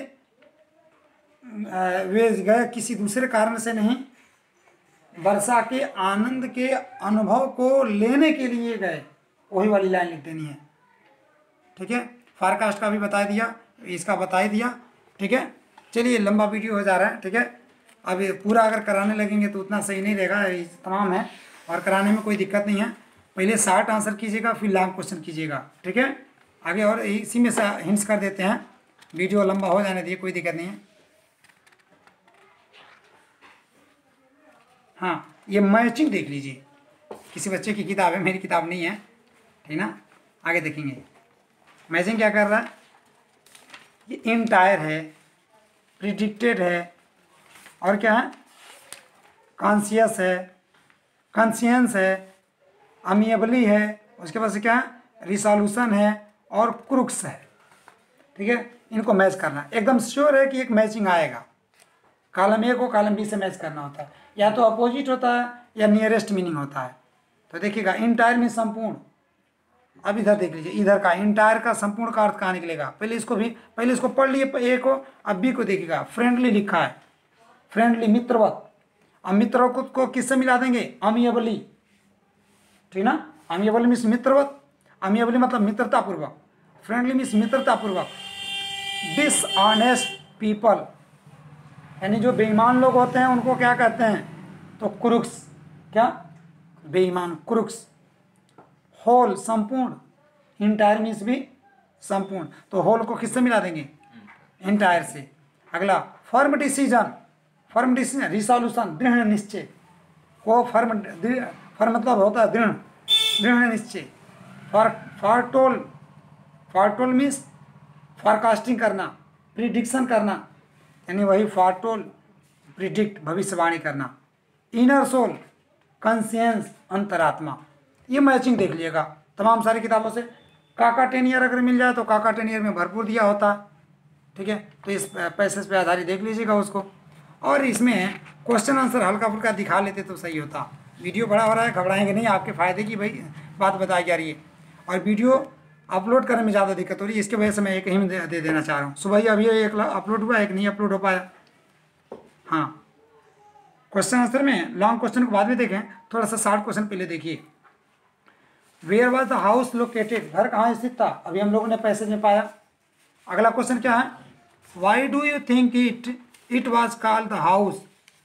वे गए किसी दूसरे कारण से नहीं, वर्षा के आनंद के अनुभव को लेने के लिए गए, वही वाली लाइन लिख देनी है। ठीक है, फारकास्ट का भी बता दिया, इसका बता ही दिया। ठीक है, चलिए लंबा वीडियो हो जा रहा है। ठीक है, अब ये पूरा अगर कराने लगेंगे तो उतना सही नहीं रहेगा, तमाम है और कराने में कोई दिक्कत नहीं है। पहले शार्ट आंसर कीजिएगा, फिर लॉन्ग क्वेश्चन कीजिएगा। ठीक है, आगे और इसी में से हिंट्स कर देते हैं, वीडियो लंबा हो जाने दिए, कोई दिक्कत नहीं है। हाँ, ये मैचिंग देख लीजिए, किसी बच्चे की किताब है, मेरी किताब नहीं है, ठीक ना। आगे देखेंगे मैचिंग क्या कर रहा है। ये इंटायर है, प्रिडिक्टेड है, और क्या है, कॉन्शियस है, कॉन्शियंस है, अमिएबली है, उसके पास क्या है, रिसोल्यूशन है और क्रुक्स है। ठीक है, इनको मैच करना है। एकदम श्योर है कि एक मैचिंग आएगा, कॉलम ए को कॉलम बी से मैच करना होता है, या तो अपोजिट होता है या नियरेस्ट मीनिंग होता है। तो देखिएगा इंटायर में संपूर्ण, अब इधर देख लीजिए, इधर का इंटायर का संपूर्ण का अर्थ कहाँ निकलेगा। पहले इसको भी, पहले इसको पढ़ लिए ए को, अब बी को देखिएगा। फ्रेंडली लिखा है, फ्रेंडली मित्रवत, अब मित्रों को, को किससे मिला देंगे, अमिएबली, ठीक ना। अमिएबली मीन्स मित्रवत, अमिएबली मतलब मित्रतापूर्वक, फ्रेंडली मीन्स मित्रतापूर्वक। डिसऑनेस्ट पीपल, यानी जो बेईमान लोग होते हैं उनको क्या कहते हैं, तो क्रुक्स, क्या, बेईमान, क्रुक्स। होल संपूर्ण, इंटायर मीन्स भी संपूर्ण, तो होल को किससे मिला देंगे, इंटायर से। अगला firm decision, firm decision resolution, दृढ़ निश्चय को, फर्म फर्म मतलब होता है दृढ़, दृढ़ निश्चय। For foretold, foretold means forecasting करना, प्रिडिक्शन करना, यानी वही फॉरटोल, प्रिडिक्ट, भविष्यवाणी करना। इनर सोल, कॉन्शियंस, अंतरात्मा। ये मैचिंग देख लीजिएगा तमाम सारी किताबों से। काका टेन ईयर अगर मिल जाए तो काका टेन ईयर में भरपूर दिया होता है, ठीक है। तो इस पैसेज पे आधारित देख लीजिएगा उसको। और इसमें क्वेश्चन आंसर हल्का फुल्का दिखा लेते तो सही होता। वीडियो बड़ा हो रहा है, घबराएंगे नहीं, आपके फ़ायदे की भाई बात बताई जा रही है। और वीडियो अपलोड करने में ज़्यादा दिक्कत हो रही है, इसके वजह से मैं एक ही में दे, दे देना चाह रहा हूँ। सुबह ही अभी एक अपलोड हुआ, एक नहीं अपलोड हो पाया। हाँ, क्वेश्चन आंसर में लॉन्ग क्वेश्चन को बाद में देखें, थोड़ा सा शार्ट क्वेश्चन पहले देखिए। Where was the house located, घर कहाँ स्थित था, अभी हम लोगों ने पैसेज में पाया। अगला क्वेश्चन क्या है, why do you think it it was called the house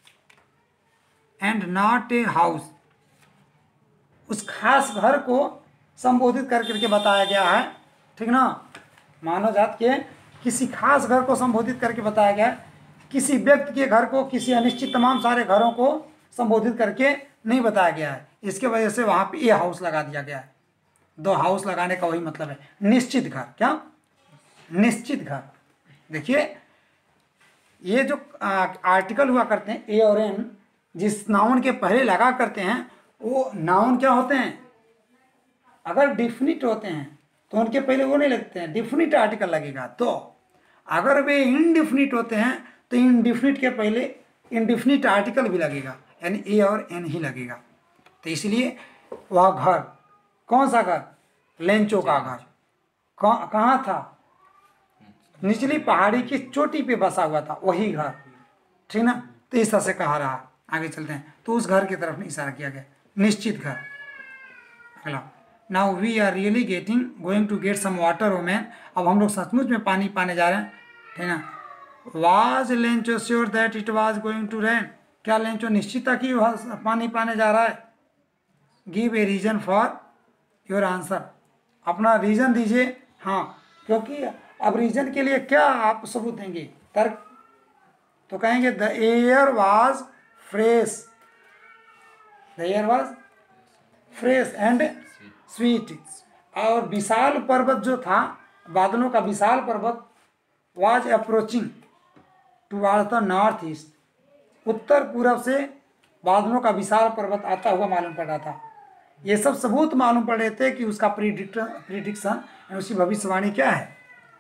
and not a house, उस खास घर को संबोधित कर करके बताया गया है, ठीक ना। मानव जात के किसी खास घर को संबोधित करके बताया गया है, किसी व्यक्ति के घर को, किसी अनिश्चित तमाम सारे घरों को संबोधित करके नहीं बताया गया है। इसके वजह से वहाँ पे ए हाउस लगा दिया गया है। दो हाउस लगाने का वही मतलब है, निश्चित घर। क्या निश्चित घर। देखिए ये जो आर्टिकल हुआ करते हैं ए और एन, जिस नाउन के पहले लगा करते हैं वो नाउन क्या होते हैं, अगर डिफिनिट होते हैं तो उनके पहले वो नहीं लगते हैं, डिफिनिट आर्टिकल लगेगा। तो अगर वे इनडिफिनिट होते हैं तो इनडिफिनिट के पहले इनडिफिनिट आर्टिकल भी लगेगा, यानी ए और एन ही लगेगा। तो इसलिए वह घर, कौन सा घर, लेंचो का घर, कहाँ था, निचली पहाड़ी की चोटी पे बसा हुआ था वही घर, ठीक ना। तो इस तरह से कहा रहा। आगे चलते हैं, तो उस घर की तरफ नहीं इशारा किया गया, निश्चित घर। अगला, now we are really getting going to get some water woman, अब हम लोग सचमुच में पानी पाने जा रहे हैं, ठीक ना। Was Lencho sure that it was going to rain, क्या लेंचो निश्चित था कि वह पानी पाने जा रहा है। Give a reason for your answer, अपना रीजन दीजिए। हाँ, क्योंकि अब रीजन के लिए क्या आप सबूत देंगे, तर्क, तो कहेंगे the air was fresh, the air was fresh and sweet. और विशाल पर्वत जो था, बादलों का विशाल पर्वत, was approaching toward the north east, उत्तर पूर्व से बादलों का विशाल पर्वत आता हुआ मालूम पड़ रहा था। ये सब सबूत मालूम पड़ रहे थे कि उसका प्रिडिक्ट प्रिडिक्शन, उसकी भविष्यवाणी क्या है।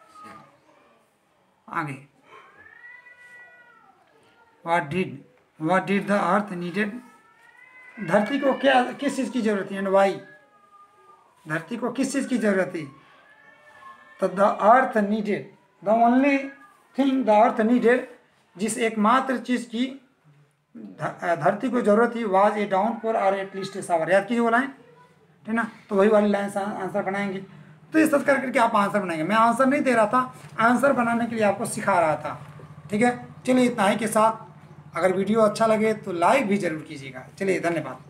आगे, what did what did the earth needed, धरती को क्या, किस चीज़ की जरूरत है, वाई, धरती को किस चीज़ की जरूरत थी। तो the earth needed, the only thing the earth needed, जिस एकमात्र चीज़ की धरती को जरूरत थी, वाज ए डाउनफॉल और एटलीस्ट ए शावर, याद कीजिए वो लाइन, ठीक ना। तो वही वाली लाइन से आंसर बनाएंगे। तो इस तरह कर करके आप आंसर बनाएंगे। मैं आंसर नहीं दे रहा था, आंसर बनाने के लिए आपको सिखा रहा था, ठीक है। चलिए इतना ही के साथ, अगर वीडियो अच्छा लगे तो लाइक भी जरूर कीजिएगा। चलिए धन्यवाद।